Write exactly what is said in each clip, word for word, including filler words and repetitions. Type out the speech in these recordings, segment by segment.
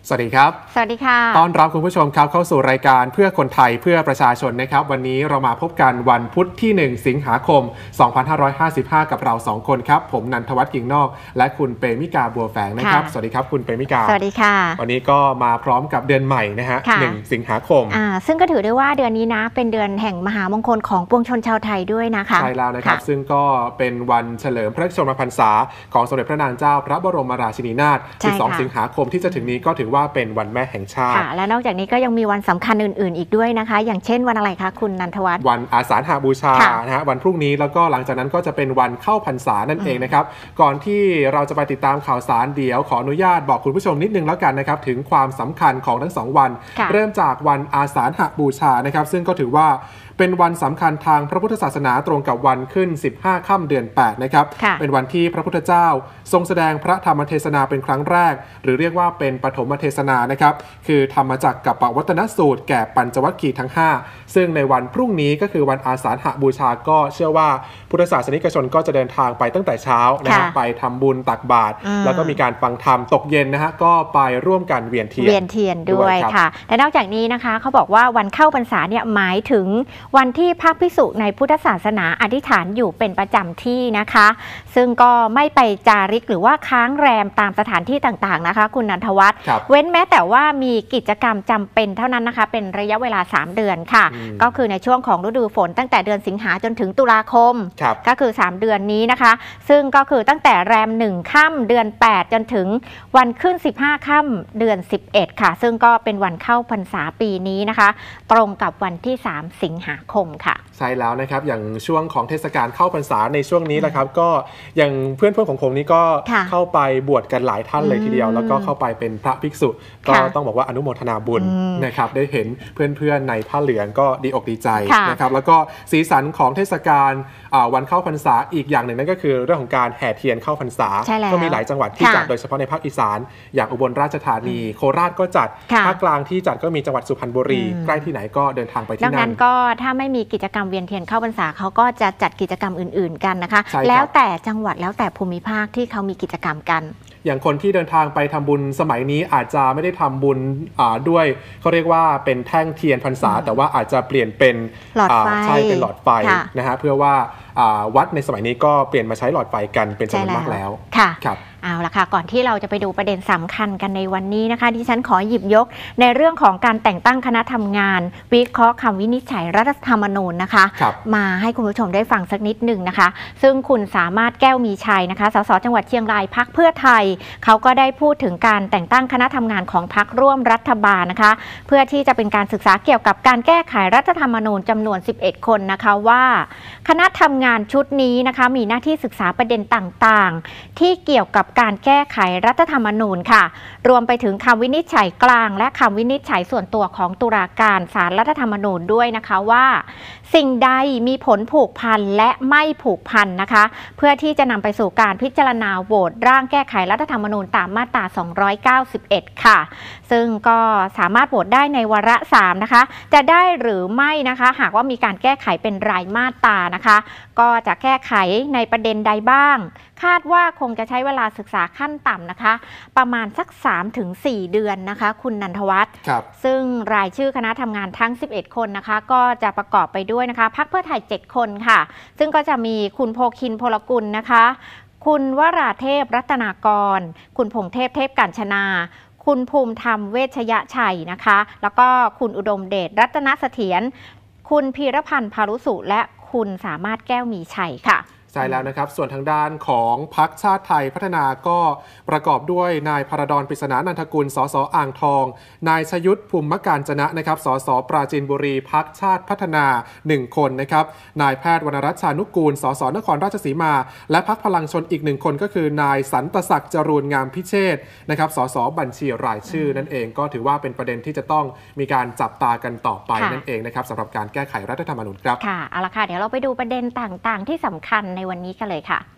สวัสดีครับสวัสดีค่ะต้อนรับคุณผู้ชมครับเข้าสู่รายการเพื่อคนไทยเพื่อประชาชนนะครับวันนี้เรามาพบกันวันพุธที่หนึ่งสิงหาคมสองพันห้าร้อยห้าสิบห้ากับเราสองคนครับผมนันทวัฒน์กิ่งนอกและคุณเปมิกาบัวแฝงนะครับสวัสดีครับคุณเปมิกาสวัสดีค่ะวันนี้ก็มาพร้อมกับเดือนใหม่นะฮะหนึ่งสิงหาคมอ่าซึ่งก็ถือได้ว่าเดือนนี้นะเป็นเดือนแห่งมหามงคลของปวงชนชาวไทยด้วยนะคะใช่แล้วนะครับซึ่งก็เป็นวันเฉลิมพระชนมพรรษาของสมเด็จพระนางเจ้าพระบรมราชินีนาถสิบสองสิงหาคมที่จะถึงนี้ก็ถือว่าเป็นวันแม่แห่งชาติและนอกจากนี้ก็ยังมีวันสำคัญอื่นๆอีกด้วยนะคะอย่างเช่นวันอะไรคะคุณนันทวัฒน์วันอาสาฬหบูชานะฮะวันพรุ่งนี้แล้วก็หลังจากนั้นก็จะเป็นวันเข้าพรรษานั่นเองนะครับก่อนที่เราจะไปติดตามข่าวสารเดี๋ยวขออนุญาตบอกคุณผู้ชมนิดนึงแล้วกันนะครับถึงความสำคัญของทั้งสองวันเริ่มจากวันอาสาฬหบูชานะครับซึ่งก็ถือว่าเป็นวันสำคัญทางพระพุทธศาสนาตรงกับวันขึ้นสิบห้าค่ำเดือนแปดนะครับเป็นวันที่พระพุทธเจ้าทรงแสดงพระธรรมเทศนาเป็นครั้งแรกหรือเรียกว่าเป็นปฐมเทศนานะครับคือธรรมจักรกับปวัตนสูตรแก่ปัญจวัคคีย์ทั้งห้าซึ่งในวันพรุ่งนี้ก็คือวันอาสาฬหบูชาก็เชื่อว่าพุทธศาสนิกชนก็จะเดินทางไปตั้งแต่เช้านะฮะไปทำบุญตักบาตรแล้วก็มีการฟังธรรมตกเย็นนะฮะก็ไปร่วมกันเวียนเทียนเวียนเทียนด้วยค่ะและนอกจากนี้นะคะเขาบอกว่าวันเข้าพรรษาเนี่ยหมายถึงวันที่พระภิกษุในพุทธศาสนาอธิษฐานอยู่เป็นประจำที่นะคะซึ่งก็ไม่ไปจาริกหรือว่าค้างแรมตามสถานที่ต่างๆนะคะคุณนันทวัฒน์เว้นแม้แต่ว่ามีกิจกรรมจำเป็นเท่านั้นนะคะเป็นระยะเวลาสามเดือนค่ะก็คือในช่วงของฤดูฝนตั้งแต่เดือนสิงหาจนถึงตุลาคมก็คือสามเดือนนี้นะคะซึ่งก็คือตั้งแต่แรมหนึ่งค่ำเดือนแปดจนถึงวันขึ้นสิบห้าค่ำเดือนสิบเอ็ดค่ะซึ่งก็เป็นวันเข้าพรรษาปีนี้นะคะตรงกับวันที่สามสิงหาคมค่ะใช่แล้วนะครับอย่างช่วงของเทศกาลเข้าพรรษาในช่วงนี้แหละครับก็อย่างเพื่อนเพื่อนของผมนี่ก็เข้าไปบวชกันหลายท่านเลยทีเดียวแล้วก็เข้าไปเป็นพระภิกษุก็ต้องบอกว่าอนุโมทนาบุญนะครับได้เห็นเพื่อนๆในผ้าเหลืองก็ดีอกดีใจนะครับแล้วก็สีสันของเทศกาลวันเข้าพรรษาอีกอย่างหนึ่งนั่นก็คือเรื่องของการแห่เทียนเข้าพรรษาก็มีหลายจังหวัดที่จัดโดยเฉพาะในภาคอีสานอย่างอุบลราชธานีโคราชก็จัดภาคกลางที่จัดก็มีจังหวัดสุพรรณบุรีใกล้ที่ไหนก็เดินทางไปที่นั่นดังนั้นก็ถ้าไม่มีกิจกรรมเวียนเทียนเข้าพรรษาเขาก็จะจัดกิจกรรมอื่นๆกันนะคะแล้วแต่จังหวัดแล้วแต่ภูมิภาคที่เขามีกิจกรรมกันอย่างคนที่เดินทางไปทำบุญสมัยนี้อาจจะไม่ได้ทำบุญด้วยเขาเรียกว่าเป็นแท่งเทียนพรรษาแต่ว่าอาจจะเปลี่ยนเป็นหลอดไฟใช่เป็นหลอดไฟนะฮะเพื่อว่าวัดในสมัยนี้ก็เปลี่ยนมาใช้หลอดไฟกันเป็นจำนวนมากแล้วค่ะเอาละค่ะก่อนที่เราจะไปดูประเด็นสำคัญกันในวันนี้นะคะดิฉันขอหยิบยกในเรื่องของการแต่งตั้งคณะทำงานวิเคราะห์คำวินิจฉัยรัฐธรรมนูญนะคะมาให้คุณผู้ชมได้ฟังสักนิดหนึ่งนะคะซึ่งคุณสามารถแก้วมีชัยนะคะสสจังหวัดเชียงรายพรรคเพื่อไทยเขาก็ได้พูดถึงการแต่งตั้งคณะทำงานของพรรคร่วมรัฐบาลนะคะเพื่อที่จะเป็นการศึกษาเกี่ยวกับการแก้ไขรัฐธรรมนูญจำนวนสิบเอ็ดคนนะคะว่าคณะทำงานชุดนี้นะคะมีหน้าที่ศึกษาประเด็นต่างๆที่เกี่ยวกับการแก้ไขรัฐธรรมนูญค่ะรวมไปถึงคำวินิจฉัยกลางและคำวินิจฉัยส่วนตัวของตุลาการศาลรัฐธรรมนูญด้วยนะคะว่าสิ่งใดมีผลผูกพันและไม่ผูกพันนะคะเพื่อที่จะนำไปสู่การพิจารณาโหวตร่างแก้ไขรัฐธรรมนูญตามมาตราสองร้อยเก้าสิบเอ็ดค่ะซึ่งก็สามารถโหวตได้ในวาระสามนะคะจะได้หรือไม่นะคะหากว่ามีการแก้ไขเป็นรายมาตรานะคะก็จะแก้ไขในประเด็นใดบ้างคาดว่าคงจะใช้เวลาศึกษาขั้นต่ำนะคะประมาณสัก สามถึงสี่ เดือนนะคะคุณนันทวัฒน์ซึ่งรายชื่อคณะทำงานทั้งสิบเอ็ดคนนะคะก็จะประกอบไปด้วยนะคะพรรคเพื่อไทยเจ็ดคนค่ะซึ่งก็จะมีคุณโพคินพลกุลนะคะคุณวราเทพรัตนากรคุณพงเทพเทพกัญชนาคุณภูมิธรรมเวชยชัยนะคะแล้วก็คุณอุดมเดชรัตนเสถียรคุณพีรพันธ์พารุสุและคุณสามารถแก้วมีชัยค่ะใช่แล้วนะครับส่วนทางด้านของพรรคชาติไทยพัฒนาก็ประกอบด้วยนายพรดรปริศนานันทกุลสสอ่างทองนายชยุทธภูมิการจนะนะครับสสปราจีนบุรีพรรคชาติพัฒนาหนึ่งคนนะครับนายแพทย์วรรณรัชชานุกูลสสนครราชสีมาและพรรคพลังชนอีกหนึ่งคนก็คือนายสันตศักดิ์จรูญงามพิเชษนะครับสสบัญชีรายชื่อนั่นเองก็ถือว่าเป็นประเด็นที่จะต้องมีการจับตากันต่อไปนั่นเองนะครับสำหรับการแก้ไขรัฐธรรมนูญครับค่ะเอาละค่ะเดี๋ยวเราไปดูประเด็นต่างๆที่สำคัญในวันนี้กันเลยค่ะ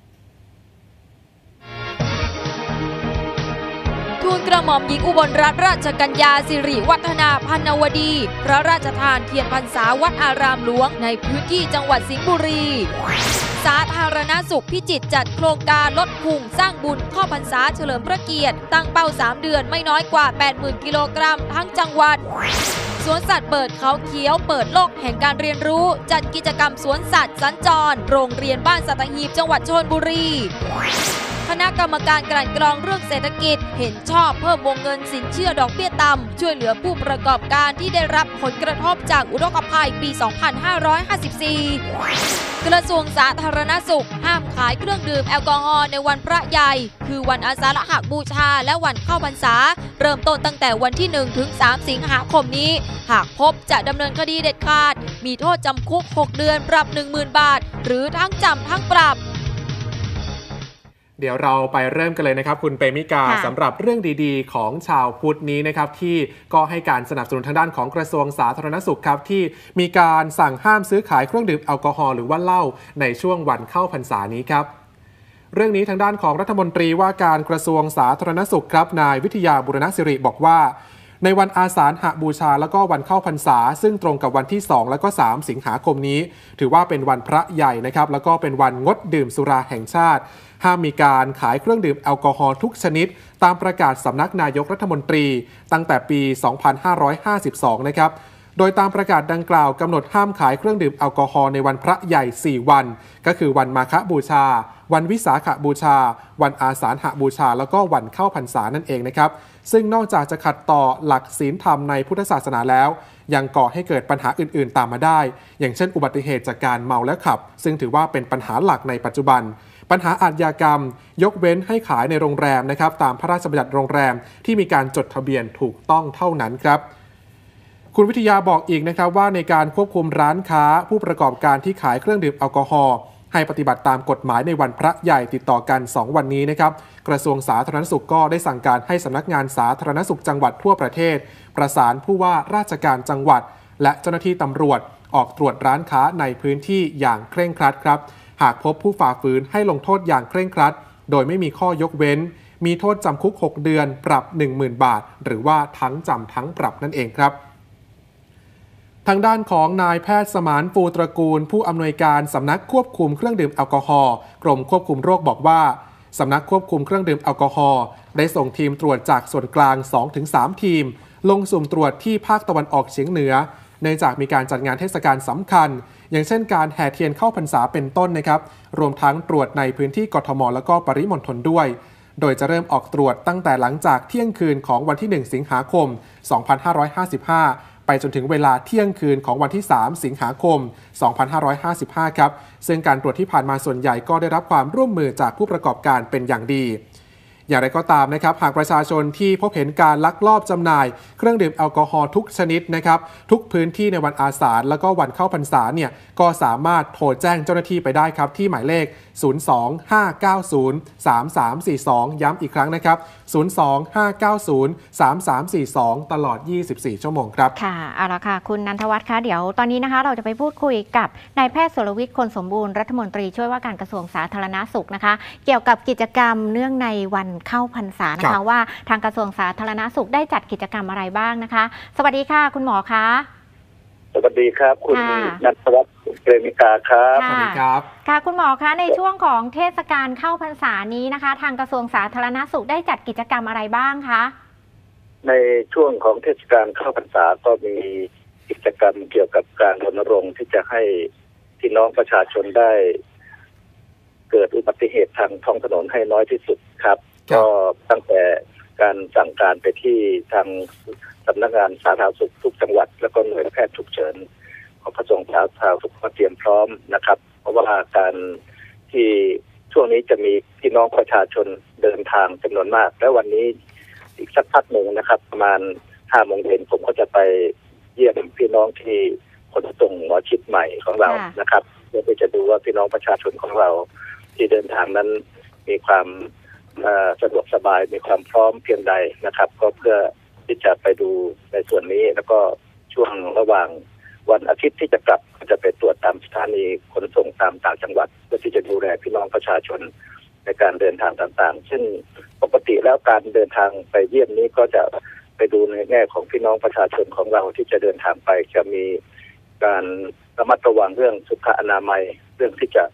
ทูลกระหม่อมหญิงอุบลรัตนราชกัญญาสิริวัฒนาพันวดีพระราชทานเทียนพรรษาวัดอารามหลวงในพื้นที่จังหวัดสิงห์บุรีสาธารณสุขพิจิตรจัดโครงการลดพุงสร้างบุญเข้าพรรษาเฉลิมพระเกียรติตั้งเป้าสามเดือนไม่น้อยกว่า แปดหมื่น กิโลกรัมทั้งจังหวัดสวนสัตว์เปิดเขาเขียวเปิดโลกแห่งการเรียนรู้จัดกิจกรรมสวนสัตว์สัญจรโรงเรียนบ้านสัตหีบจังหวัดชลบุรีคณะกรรมการกลั่นกรองเรื่องเศรษฐกิจเห็นชอบเพิ่มวงเงินสินเชื่อดอกเบี้ยต่ำช่วยเหลือผู้ประกอบการที่ได้รับผลกระทบจากอุทกภัยปี สองพันห้าร้อยห้าสิบสี่ กระทรวงสาธารณสุขห้ามขายเครื่องดื่มแอลกอฮอล์ในวันพระใหญ่คือวันอาสาฬหบูชาและวันเข้าพรรษาเริ่มต้นตั้งแต่วันที่ หนึ่งถึงสาม สิงหาคมนี้หากพบจะดำเนินคดีเด็ดขาดมีโทษจำคุกหกเดือนปรับ หนึ่งหมื่น บาทหรือทั้งจำทั้งปรับเดี๋ยวเราไปเริ่มกันเลยนะครับคุณเปมิกาสำหรับเรื่องดีๆของชาวพุทธนี้นะครับที่ก็ให้การสนับสนุนทางด้านของกระทรวงสาธารณสุขครับที่มีการสั่งห้ามซื้อขายเครื่องดื่มแอลกอฮอล์หรือว่าเหล้าในช่วงวันเข้าพรรษานี้ครับเรื่องนี้ทางด้านของรัฐมนตรีว่าการกระทรวงสาธารณสุขครับนายวิทยาบุรณสิริบอกว่าในวันอาสาฬหบูชาแล้วก็วันเข้าพรรษาซึ่งตรงกับวันที่สองแล้วก็สามสิงหาคมนี้ถือว่าเป็นวันพระใหญ่นะครับแล้วก็เป็นวันงดดื่มสุราแห่งชาติห้ามมีการขายเครื่องดื่มแอลกอฮอล์ทุกชนิดตามประกาศสำนักนายกรัฐมนตรีตั้งแต่ปี สองพันห้าร้อยห้าสิบสอง นะครับโดยตามประกาศดังกล่าวกำหนดห้ามขายเครื่องดื่มแอลกอฮอล์ในวันพระใหญ่สี่วันก็คือวันมาฆบูชาวันวิสาขบูชาวันอาสาฬหบูชาแล้วก็วันเข้าพรรษานั่นเองนะครับซึ่งนอกจากจะขัดต่อหลักศีลธรรมในพุทธศาสนาแล้วยังก่อให้เกิดปัญหาอื่นๆตามมาได้อย่างเช่นอุบัติเหตุจากการเมาและขับซึ่งถือว่าเป็นปัญหาหลักในปัจจุบันปัญหาอาชญากรรมยกเว้นให้ขายในโรงแรมนะครับตามพระราชบัญญัติโรงแรมที่มีการจดทะเบียนถูกต้องเท่านั้นครับคุณวิทยาบอกอีกนะครับว่าในการควบคุมร้านค้าผู้ประกอบการที่ขายเครื่องดื่มแอลกอฮอล์ให้ปฏิบัติตามกฎหมายในวันพระใหญ่ติดต่อกันสองวันนี้นะครับกระทรวงสาธารณสุขก็ได้สั่งการให้สำนักงานสาธารณสุขจังหวัดทั่วประเทศประสานผู้ว่าราชการจังหวัดและเจ้าหน้าที่ตำรวจออกตรวจร้านค้าในพื้นที่อย่างเคร่งครัดครับหากพบผู้ฝ่าฝืนให้ลงโทษอย่างเคร่งครัดโดยไม่มีข้อยกเว้นมีโทษจำคุกหกเดือนปรับ หนึ่งหมื่น บาทหรือว่าทั้งจำทั้งปรับนั่นเองครับทางด้านของนายแพทย์สมานปูตระกูลผู้อำนวยการสำนักควบคุมเครื่องดื่มแอลกอฮอล์กรมควบคุมโรคบอกว่าสำนักควบคุมเครื่องดื่มแอลกอฮอล์ได้ส่งทีมตรวจจากส่วนกลาง สองถึงสาม ทีมลงสุ่มตรวจที่ภาคตะวันออกเฉียงเหนือเนื่องจากมีการจัดงานเทศกาลสำคัญอย่างเช่นการแห่เทียนเข้าพรรษาเป็นต้นนะครับรวมทั้งตรวจในพื้นที่กทมและก็ปริมณฑลด้วยโดยจะเริ่มออกตรวจตั้งแต่หลังจากเที่ยงคืนของวันที่หนึ่งสิงหาคมสองพันห้าร้อยห้าสิบห้าไปจนถึงเวลาเที่ยงคืนของวันที่สามสิงหาคมสองพันห้าร้อยห้าสิบห้าครับซึ่งการตรวจที่ผ่านมาส่วนใหญ่ก็ได้รับความร่วมมือจากผู้ประกอบการเป็นอย่างดีอย่างไรก็ตามนะครับหากประชาชนที่พบเห็นการลักลอบจำหน่ายเครื่องดื่มแอลกอฮอล์ทุกชนิดนะครับทุกพื้นที่ในวันอาสาฬแล้วก็วันเข้าพรรษาเนี่ยก็สามารถโทรแจ้งเจ้าหน้าที่ไปได้ครับที่หมายเลขศูนย์ สอง ห้า เก้า ศูนย์ สาม สาม สี่ สองย้ำอีกครั้งนะครับศูนย์ สอง ห้า เก้า ศูนย์ สาม สาม สี่ สองตลอดยี่สิบสี่ชั่วโมงครับค่ะเอาละค่ะคุณนันทวัฒน์คะเดี๋ยวตอนนี้นะคะเราจะไปพูดคุยกับนายแพทย์สุรวิทย์คนสมบูรณ์รัฐมนตรีช่วยว่าการกระทรวงสาธารณสุขนะคะเกี่ยวกับกิจกรรมเนื่องในวันเข้าพรรษานะคะว่าทางกระทรวงสาธารณสุขได้จัดกิจกรรมอะไรบ้างนะคะสวัสดีค่ะคุณหมอคะสวัสดีครับคุณนันทวัฒน์เปรมิกาครับสวัสดีครับค่ะคุณหมอคะในช่วงของเทศกาลเข้าพรรษานี้นะคะทางกระทรวงสาธารณสุขได้จัดกิจกรรมอะไรบ้างคะในช่วงของเทศกาลเข้าพรรษาก็มีกิจกรรมเกี่ยวกับการรณรงค์ที่จะให้พี่น้องประชาชนได้เกิดอุบัติเหตุทางท้องถนนให้น้อยที่สุดครับก็ตั้งแต่การสั่งการไปที่ทางสำนักงานสาธารณสุขทุกจังหวัดแล้วก็หน่วยแพทย์ฉุกเฉินของกระทรวงสาธารณสุขมาเตรียมพร้อมนะครับเพราะว่าการที่ช่วงนี้จะมีพี่น้องประชาชนเดินทางจำนวนมากและวันนี้อีกสักพักหนึ่งนะครับประมาณห้าโมงเย็นผมก็จะไปเยี่ยมพี่น้องที่ขนส่งหมอชิดใหม่ของเรานะครับเพื่อที่จะดูว่าพี่น้องประชาชนของเราที่เดินทางนั้นมีความสะดวกสบายมีความพร้อมเพียงใดนะครับก็เพื่อที่จะไปดูในส่วนนี้แล้วก็ช่วงระหว่างวันอาทิตย์ที่จะกลับก็จะไปตรวจตามสถานีขนส่งตามต่างจังหวัดเพื่อที่จะดูแลพี่น้องประชาชนในการเดินทางต่างๆซึ่งปกติแล้วการเดินทางไปเยี่ยมนี้ก็จะไปดูในแง่ของพี่น้องประชาชนของเราที่จะเดินทางไปจะมีการระมัดระวังเรื่องสุขอนามัยเรื่องที่จะ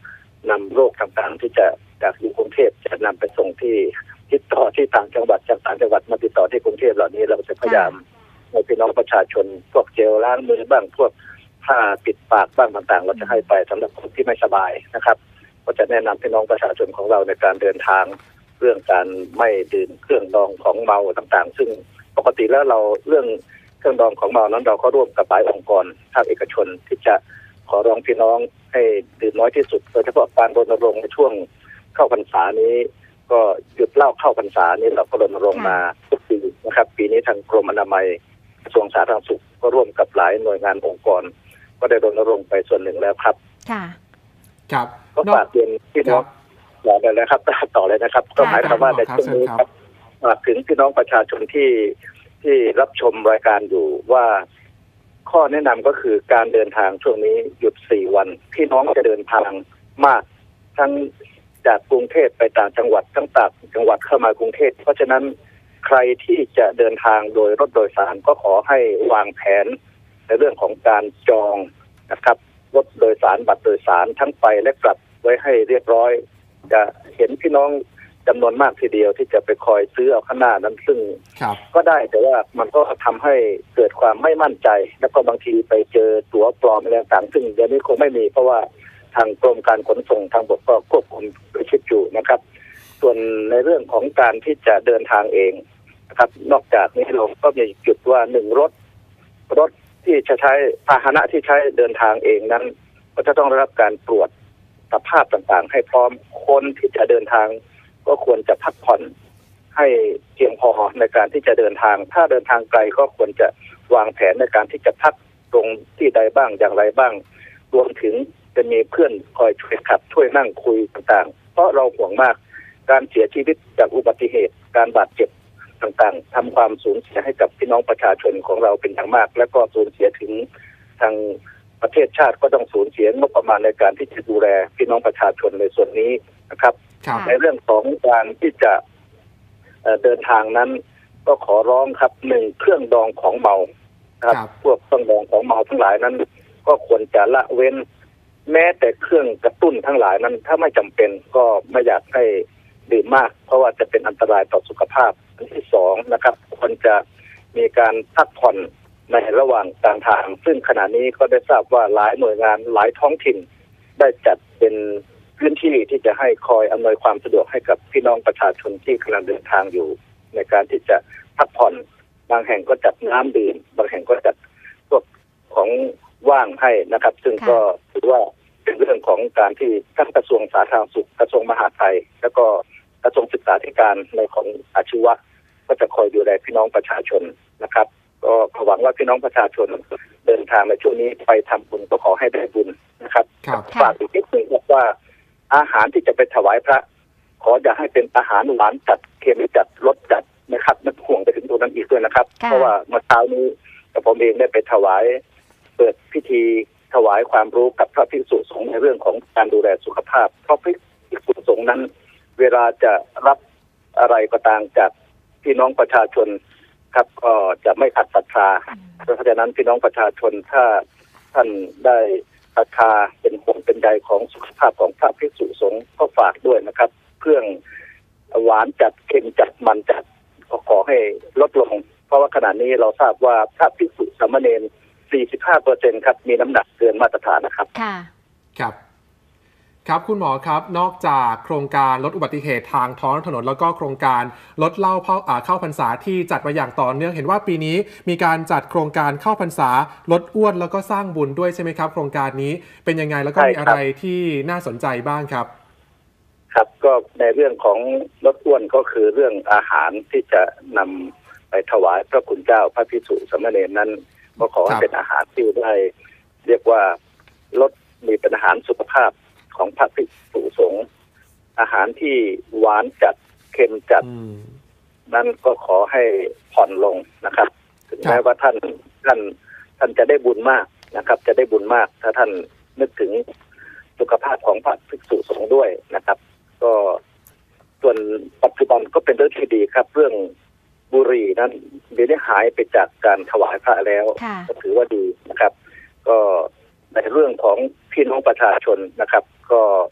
นำโรคต่างๆที่จะจากอยู่กรุงเทพจะนำไปส่งที่ติดต่อที่ต่างจังหวัดจากต่างจังหวัดมาติดต่อที่กรุงเทพเหล่านี้เราจะพยายามให้พี่น้องประชาชนพวกเจลล้างมือบ้างพวกผ้าปิดปากบ้างต่างๆเราจะให้ไปสำหรับคนที่ไม่สบายนะครับก็จะแนะนำพี่น้องประชาชนของเราในการเดินทางเรื่องการไม่ดื่มเครื่องดองของเมาต่างๆซึ่งปกติแล้วเราเรื่องเครื่องดองของเมานั้นเราก็ร่วมกับหลายองค์กรภาคเอกชนที่จะขอร้องพี่น้องให้ดื่มน้อยที่สุดโดยเฉพาะการรณรงค์ในช่วงเข้าพรรษานี้ก็หยุดเหล้าเข้าพรรษานี้เราก็รณรงค์มาทุกปีนะครับปีนี้ทางกรมอนามัยกระทรวงสาธารณสุขก็ร่วมกับหลายหน่วยงานองค์กรก็ได้รณรงค์ไปส่วนหนึ่งแล้วครับค่ะครับก็ฝากเรียนพี่น้องต่อเลยนะครับต่อเลยนะครับก็หมายความว่าในช่วงนี้ครับฝากถึงพี่น้องประชาชนที่ที่รับชมรายการอยู่ว่าข้อแนะนำก็คือการเดินทางช่วงนี้หยุดสี่วันพี่น้องจะเดินทางมากทั้งจากกรุงเทพไปต่างจังหวัดทั้งต่างจังหวัดเข้ามากรุงเทพเพราะฉะนั้นใครที่จะเดินทางโดยรถโดยสารก็ขอให้วางแผนในเรื่องของการจองนะครับรถโดยสารบัตรโดยสารทั้งไปและกลับไว้ให้เรียบร้อยจะเห็นพี่น้องจำนวนมากทีเดียวที่จะไปคอยซื้อเอาข้างหน้านั้นซึ่งก็ได้แต่ว่ามันก็ทำให้เกิดความไม่มั่นใจแล้วก็บางทีไปเจอตั๋วปลอมอะไรต่างๆซึ่งเดี๋ยวนี้คงไม่มีเพราะว่าทางกรมการขนส่งทางบกก็ควบคุมไปชิดอยู่นะครับส่วนในเรื่องของการที่จะเดินทางเองนะครับนอกจากนี้เราก็มีจุดว่าหนึ่งรถรถที่จะใช้พาหนะที่ใช้เดินทางเองนั้นก็จะต้องได้รับการตรวจสภาพต่างๆให้พร้อมคนที่จะเดินทางก็ควรจะพักผ่อนให้เพียงพอในการที่จะเดินทางถ้าเดินทางไกลก็ควรจะวางแผนในการที่จะพักตรงที่ใดบ้างอย่างไรบ้างรวมถึงจะมีเพื่อนคอยช่วยขับช่วยนั่งคุยต่างๆเพราะเราห่วงมากการเสียชีวิตจากอุบัติเหตุการบาดเจ็บต่างๆทำความสูญเสียให้กับพี่น้องประชาชนของเราเป็นอย่างมากและก็สูญเสียถึงทางประเทศชาติก็ต้องสูญเสียงบประมาณในการที่จะดูแลพี่น้องประชาชนในส่วนนี้นะครับในเรื่องของการที่จะเดินทางนั้นก็ขอร้องครับหนึ่งเครื่องดองของเมาครับพวกเครื่องดองของเมาทั้งหลายนั้นก็ควรจะละเว้นแม้แต่เครื่องกระตุ้นทั้งหลายนั้นถ้าไม่จำเป็นก็ไม่อยากให้ดื่มมากเพราะว่าจะเป็นอันตรายต่อสุขภาพอันที่สองนะครับควรจะมีการพักผ่อนในระหว่างการทางซึ่งขณะนี้ก็ได้ทราบว่าหลายหน่วยงานหลายท้องถิ่นได้จัดเป็นพื้นที่ที่จะให้คอยอำนวยความสะดวกให้กับพี่น้องประชาชนที่กำลังเดินทางอยู่ในการที่จะพักผ่อนบางแห่งก็จัดน้ำดื่มบางแห่งก็จัดพวกของว่างให้นะครับซึ่งก็ถือว่าเป็นเรื่องของการที่ทั้งกระทรวงสาธารณสุขกระทรวงมหาดไทยแล้วก็กระทรวงศึกษาธิการในของอาชีวะก็จะคอยดูแลพี่น้องประชาชนนะครับก็หวังว่าพี่น้องประชาชนเดินทางในช่วงนี้ไปทำบุญก็ขอให้ได้บุญนะครับฝากอีกนิดนึงว่าอาหารที่จะไปถวายพระขออย่าให้เป็นอาหารหวานจัดเค็มจัดรสจัดนะครับนึกห่วงไปถึงตรงนั้นอีกด้วยนะครับเพราะว่าเมื่อเช้านี้ผมเองได้ไปถวายเปิดพิธีถวายความรู้กับพระภิกษุสงฆ์ในเรื่องของการดูแลสุขภาพเพราะภิกษุสงฆ์นั้นเวลาจะรับอะไรก็ตามจากพี่น้องประชาชนครับก็จะไม่ขัดศรัทธาเพราะฉะนั้นพี่น้องประชาชนถ้าท่านได้ศรัทธาเป็นห่วงเป็นใยของสุขภาพของพระภิกษุสงฆ์ก็ฝากด้วยนะครับเครื่องหวานจัดเค็มจัดมันจัดก็ขอให้ลดลงเพราะว่าขณะนี้เราทราบว่าพระภิกษุสามเณร สี่สิบห้าเปอร์เซ็นต์ ครับมีน้ำหนักเกินมาตรฐานนะครับค่ะครับครับคุณหมอครับนอกจากโครงการลดอุบัติเหตุทางท้องถนนแล้วก็โครงการลดเหล้าเข้าพรรษาที่จัดมาอย่างต่อเนื่องเห็นว่าปีนี้มีการจัดโครงการเข้าพรรษาลดอ้วนแล้วก็สร้างบุญด้วยใช่ไหมครับโครงการนี้เป็นยังไงแล้วก็มีอะไรที่น่าสนใจบ้างครับครับก็ในเรื่องของลดอ้วนก็คือเรื่องอาหารที่จะนำไปถวายพระคุณเจ้าพระภิกษุสามเณรนั้นก็ขอให้เป็นอาหารที่ได้เรียกว่าลดมีเป็นอาหารสุขภาพของพระภิกษุสงฆ์อาหารที่หวานจัดเค็มจัดนั้นก็ขอให้ผ่อนลงนะครับถึงแม้ว่าท่านท่านท่านจะได้บุญมากนะครับจะได้บุญมากถ้าท่านนึกถึงสุขภาพของพระภิกษุสงฆ์ด้วยนะครับก็ส่วนปัจจุบันก็เป็นเรื่องที่ดีครับเรื่องบุหรี่นั้นเดี๋ยวนี้หายไปจากการถวายพระแล้วก็ถือว่าดีนะครับก็ในเรื่องของพี่น้องประชาชนนะครับก็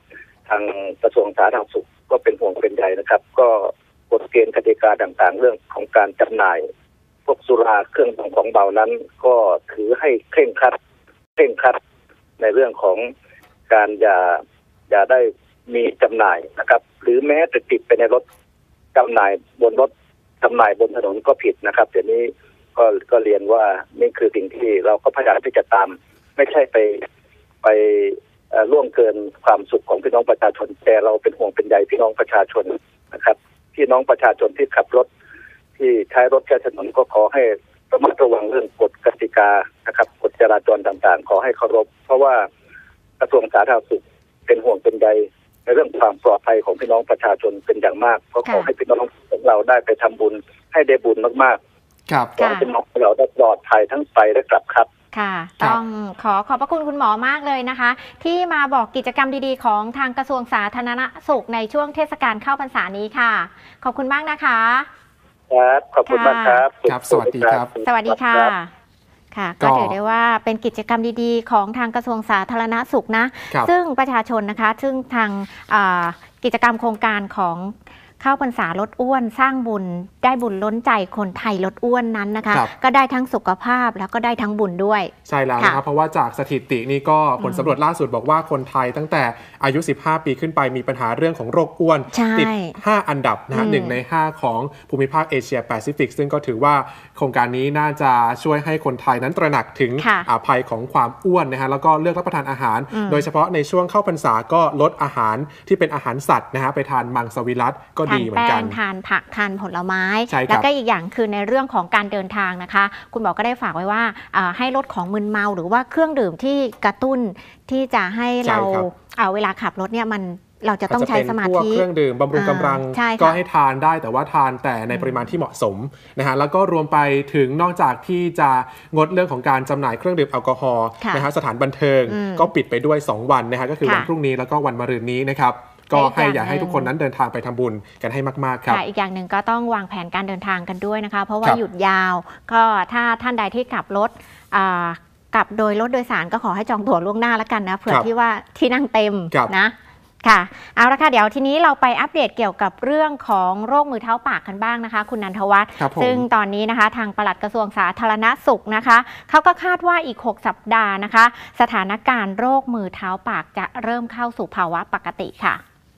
ทางกระทรวงสาธารณสุขก็เป็นห่วงเป็นใยนะครับก็กฎเกณฑ์กติกาต่างๆเรื่องของการจำหน่ายพวกสุราเครื่องดื่มของเบานั้นก็ถือให้เคร่งครัดเคร่งครัดในเรื่องของการอย่าอย่าได้มีจำหน่ายนะครับหรือแม้แต่ติดไปในรถจำหน่ายบนรถจำหน่ายบนถนนก็ผิดนะครับเดี๋ยวนี้ก็ก็เรียนว่านี่คือสิ่งที่เราก็พยายามที่จะตามไม่ใช่ไปไปล่วงเกินความสุขของพี่น้องประชาชนแต่เราเป็นห่วงเป็นใยพี่น้องประชาชนนะครับพี่น้องประชาชนที่ขับรถที่ใช้รถใช้ถนนก็ขอให้ระมัดระวังเรื่องกฎกติกานะครับกฎจราจรต่างๆขอให้เคารพเพราะว่ากระทรวงสาธารณสุขเป็นห่วงเป็นใยในเรื่องความปลอดภัยของพี่น้องประชาชนเป็นอย่างมากก็ขอให้พี่น้องของเราได้ไปทำบุญให้ได้บุญมากๆครับขอให้พี่น้องเราได้ปลอดภัยทั้งไปและกลับครับค่ะต้องขอขอบพระคุณคุณหมอมากเลยนะคะที่มาบอกกิจกรรมดีๆของทางกระทรวงสาธารณสุขในช่วงเทศกาลเข้าพรรษานี้ค่ะขอบคุณมากนะคะครับขอบคุณมากครับครับสวัสดีครับสวัสดีค่ะค่ะก็ถือได้ว่าเป็นกิจกรรมดีๆของทางกระทรวงสาธารณสุขนะซึ่งประชาชนนะคะซึ่งทางกิจกรรมโครงการของเข้าพรรษาลดอ้วนสร้างบุญได้บุญล้นใจคนไทยลดอ้วนนั้นนะคะก็ได้ทั้งสุขภาพแล้วก็ได้ทั้งบุญด้วยใช่แล้วนะครับเพราะว่าจากสถิตินี้ก็ผลสำรวจล่าสุดบอกว่าคนไทยตั้งแต่อายุสิบห้าปีขึ้นไปมีปัญหาเรื่องของโรคอ้วนติดห้าอันดับนะฮะหนึ่งในห้าของภูมิภาคเอเชียแปซิฟิกซึ่งก็ถือว่าโครงการนี้น่าจะช่วยให้คนไทยนั้นตระหนักถึงอาภัยของความอ้วนนะฮะแล้วก็เลือกรับประทานอาหารโดยเฉพาะในช่วงเข้าพรรษาก็ลดอาหารที่เป็นอาหารสัตว์นะฮะไปทานมังสวิรัติก็ดีเหมือนกันทานผักทานผลไม้แล้วก็อีกอย่างคือในเรื่องของการเดินทางนะคะคุณหมอก็ได้ฝากไว้ว่าให้ลดของมึนเมาหรือว่าเครื่องดื่มที่กระตุ้นที่จะให้เราเอาเวลาขับรถเนี่ยมันเราจะต้องใช้สมาธิเครื่องดื่มบำรุงกำลังก็ให้ทานได้แต่ว่าทานแต่ในปริมาณที่เหมาะสมนะฮะแล้วก็รวมไปถึงนอกจากที่จะงดเรื่องของการจำหน่ายเครื่องดื่มแอลกอฮอล์นะฮะสถานบันเทิงก็ปิดไปด้วยสองวันนะฮะก็คือวันพรุ่งนี้แล้วก็วันมะรืนนี้นะครับก็ให้อยากให้ทุกคนนั้นเดินทางไปทำบุญกันให้มากๆครับอีกอย่างหนึ่งก็ต้องวางแผนการเดินทางกันด้วยนะคะเพราะว่าหยุดยาวก็ถ้าท่านใดที่กลับรถกลับโดยรถโดยสารก็ขอให้จองตั๋วล่วงหน้าแล้วกันนะเผื่อที่ว่าที่นั่งเต็มนะค่ะเอาละค่ะเดี๋ยวทีนี้เราไปอัปเดตเกี่ยวกับเรื่องของโรคมือเท้าปากกันบ้างนะคะคุณนันทวัฒน์ซึ่งตอนนี้นะคะทางปลัดกระทรวงสาธารณสุขนะคะเขาก็คาดว่าอีกหกสัปดาห์นะคะสถานการณ์โรคมือเท้าปากจะเริ่มเข้าสู่ภาวะปกติค่ะ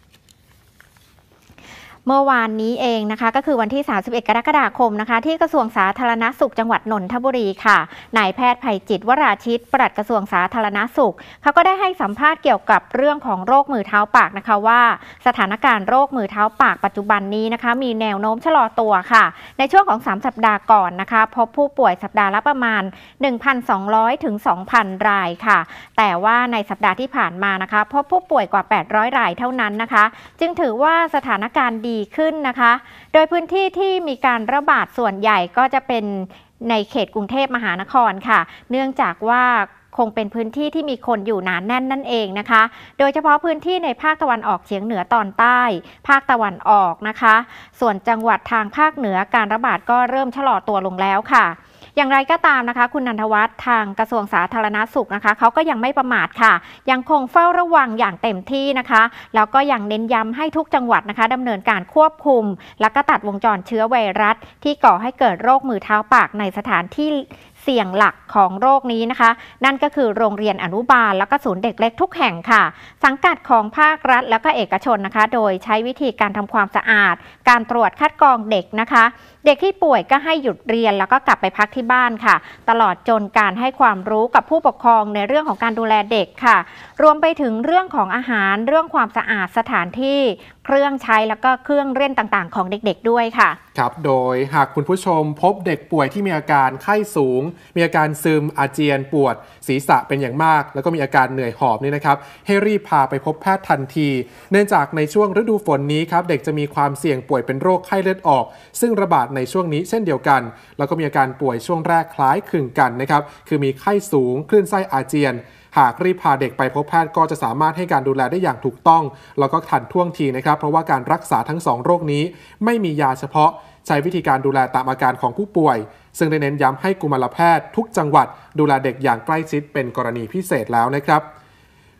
เมื่อวานนี้เองนะคะก็คือวันที่สามสิบเอ็ดกรกฎาคมนะคะที่กระทรวงสาธารณสุขจังหวัดนนทบุรีค่ะนายแพทย์ไผ่จิตวราชิตปลัดกระทรวงสาธารณสุขเขาก็ได้ให้สัมภาษณ์เกี่ยวกับเรื่องของโรคมือเท้าปากนะคะว่าสถานการณ์โรคมือเท้าปากปัจจุบันนี้นะคะมีแนวโน้มชะลอตัวค่ะในช่วงของสามสัปดาห์ก่อนนะคะพบผู้ป่วยสัปดาห์ละประมาณ หนึ่งพันสองร้อย ถึง สองพัน รายค่ะแต่ว่าในสัปดาห์ที่ผ่านมานะคะพบผู้ป่วยกว่าแปดร้อยรายเท่านั้นนะคะจึงถือว่าสถานการณ์ดีขึ้นนะคะโดยพื้นที่ที่มีการระบาดส่วนใหญ่ก็จะเป็นในเขตกรุงเทพมหานครค่ะเนื่องจากว่าคงเป็นพื้นที่ที่มีคนอยู่หนาแน่นนั่นเองนะคะโดยเฉพาะพื้นที่ในภาคตะวันออกเฉียงเหนือตอนใต้ภาคตะวันออกนะคะส่วนจังหวัดทางภาคเหนือการระบาดก็เริ่มชะลอตัวลงแล้วค่ะอย่างไรก็ตามนะคะคุณนันทวัฒน์ทางกระทรวงสาธารณสุขนะคะเขาก็ยังไม่ประมาทค่ะยังคงเฝ้าระวังอย่างเต็มที่นะคะแล้วก็ยังเน้นย้ำให้ทุกจังหวัดนะคะดำเนินการควบคุมและก็ตัดวงจรเชื้อไวรัสที่ก่อให้เกิดโรคมือเท้าปากในสถานที่เสี่ยงหลักของโรคนี้นะคะนั่นก็คือโรงเรียนอนุบาลแล้วก็ศูนย์เด็กเล็กทุกแห่งค่ะสังกัดของภาครัฐแล้วก็เอกชนนะคะโดยใช้วิธีการทำความสะอาดการตรวจคัดกรองเด็กนะคะเด็กที่ป่วยก็ให้หยุดเรียนแล้วก็กลับไปพักที่บ้านค่ะตลอดจนการให้ความรู้กับผู้ปกครองในเรื่องของการดูแลเด็กค่ะรวมไปถึงเรื่องของอาหารเรื่องความสะอาดสถานที่เครื่องใช้แล้วก็เครื่องเล่นต่างๆของเด็กๆด้วยค่ะครับโดยหากคุณผู้ชมพบเด็กป่วยที่มีอาการไข้สูงมีอาการซึมอาเจียนปวดศีรษะเป็นอย่างมากแล้วก็มีอาการเหนื่อยหอบนี่นะครับให้รีบพาไปพบแพทย์ทันทีเนื่องจากในช่วงฤดูฝนนี้ครับเด็กจะมีความเสี่ยงป่วยเป็นโรคไข้เลือดออกซึ่งระบาดในช่วงนี้เช่นเดียวกันแล้วก็มีอาการป่วยช่วงแรกคล้ายคลึงกันนะครับคือมีไข้สูงคลื่นไส้อาเจียนหากรีบพาเด็กไปพบแพทย์ก็จะสามารถให้การดูแลได้อย่างถูกต้องแล้วก็ทันท่วงทีนะครับเพราะว่าการรักษาทั้งสองโรคนี้ไม่มียาเฉพาะใช้วิธีการดูแลตามอาการของผู้ป่วยซึ่งได้เน้นย้ำให้กุมารแพทย์ทุกจังหวัดดูแลเด็กอย่างใกล้ชิดเป็นกรณีพิเศษแล้วนะครับ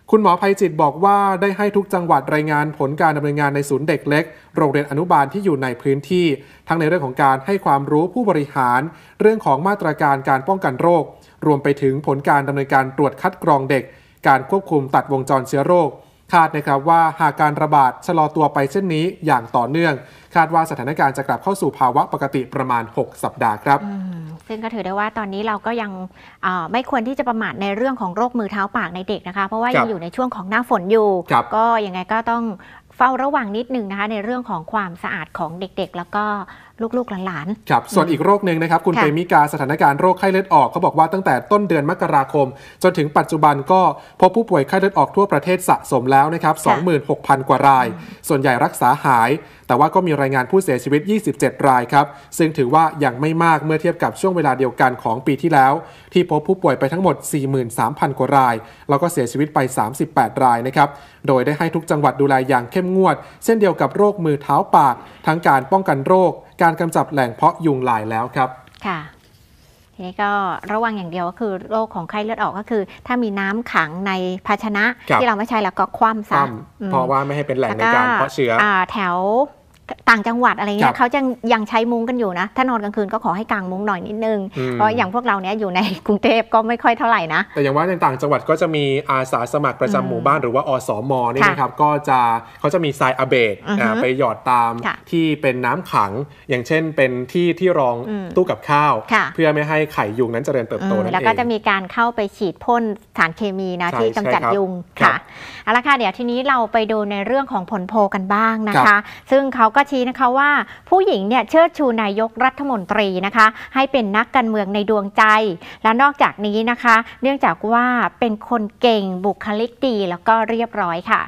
คุณหมอภัยจิตบอกว่าได้ให้ทุกจังหวัดรายงานผลการดำเนินงานในศูนย์เด็กเล็กโรงเรียนอนุบาลที่อยู่ในพื้นที่ทั้งในเรื่องของการให้ความรู้ผู้บริหารเรื่องของมาตรการการป้องกันโรครวมไปถึงผลการดำเนินการตรวจคัดกรองเด็กการควบคุมตัดวงจรเชื้อโรคคาดนะครับว่าหากการระบาดชะลอตัวไปเช่นนี้อย่างต่อเนื่องคาดว่าสถานการณ์จะกลับเข้าสู่ภาวะปกติประมาณหกสัปดาห์ครับซึ่งก็ถือได้ว่าตอนนี้เราก็ยังไม่ควรที่จะประมาทในเรื่องของโรคมือเท้าปากในเด็กนะคะเพราะว่ายังอยู่ในช่วงของหน้าฝนอยู่ก็ยังไงก็ต้องเฝ้าระวังนิดนึงนะคะในเรื่องของความสะอาดของเด็กๆแล้วก็ลูกๆหลานๆครับส่วนอีกโรคหนึ่งนะครับคุณเปมิกาสถานการณ์โรคไข้เลือดออกเขาบอกว่าตั้งแต่ต้นเดือนมกราคมจนถึงปัจจุบันก็พบผู้ป่วยไข้เลือดออกทั่วประเทศสะสมแล้วนะครับ สองหมื่นหกพัน กว่ารายส่วนใหญ่รักษาหายแต่ว่าก็มีรายงานผู้เสียชีวิตยี่สิบเจ็ดรายครับซึ่งถือว่ายังไม่มากเมื่อเทียบกับช่วงเวลาเดียวกันของปีที่แล้วที่พบผู้ป่วยไปทั้งหมด สี่หมื่นสามพัน กว่ารายแล้วก็เสียชีวิตไปสามสิบแปดรายนะครับโดยได้ให้ทุกจังหวัดดูแลอย่างเข้มงวดเช่นเดียวกับโรคมือเท้าปากทั้งการป้องกันโรคการกำจัดแหล่งเพาะยุงลายแล้วครับค่ะทีนี้ก็ระวังอย่างเดียวก็คือโรคของไข้เลือดออกก็คือถ้ามีน้ำขังในภาชนะที่เราไม่ใช้แล้วก็คว่ำซะเพราะว่าไม่ให้เป็นแหล่งในการเพาะเชื้อแถวต่างจังหวัดอะไรเงี้ยเขาจะยังใช้มุ้งกันอยู่นะถ้านอนกลางคืนก็ขอให้กางมุ้งหน่อยนิดนึงเพราะอย่างพวกเราเนี้ยอยู่ในกรุงเทพก็ไม่ค่อยเท่าไหร่นะแต่อย่างว่าในต่างจังหวัดก็จะมีอาสาสมัครประจำหมู่บ้านหรือว่าอสม.นี่นะครับก็จะเขาจะมีทรายอะเบดไปหยอดตามที่เป็นน้ำขังอย่างเช่นเป็นที่ที่รองตู้กับข้าวเพื่อไม่ให้ไข่ยุงนั้นเจริญเติบโตนั่นเองแล้วก็จะมีการเข้าไปฉีดพ่นสารเคมีนะที่กำจัดยุงค่ะเอาละค่ะเดี๋ยวทีนี้เราไปดูในเรื่องของผลโพลกันบ้างนะคะซึ่งเขาก็ชี้นะคะว่าผู้หญิงเนี่ยเชิดชูนายกรัฐมนตรีนะคะให้เป็นนักการเมืองในดวงใจและนอกจากนี้นะคะเนื่องจากว่าเป็นคนเก่งบุคลิกดีแล้วก็เรียบร้อยค่ะ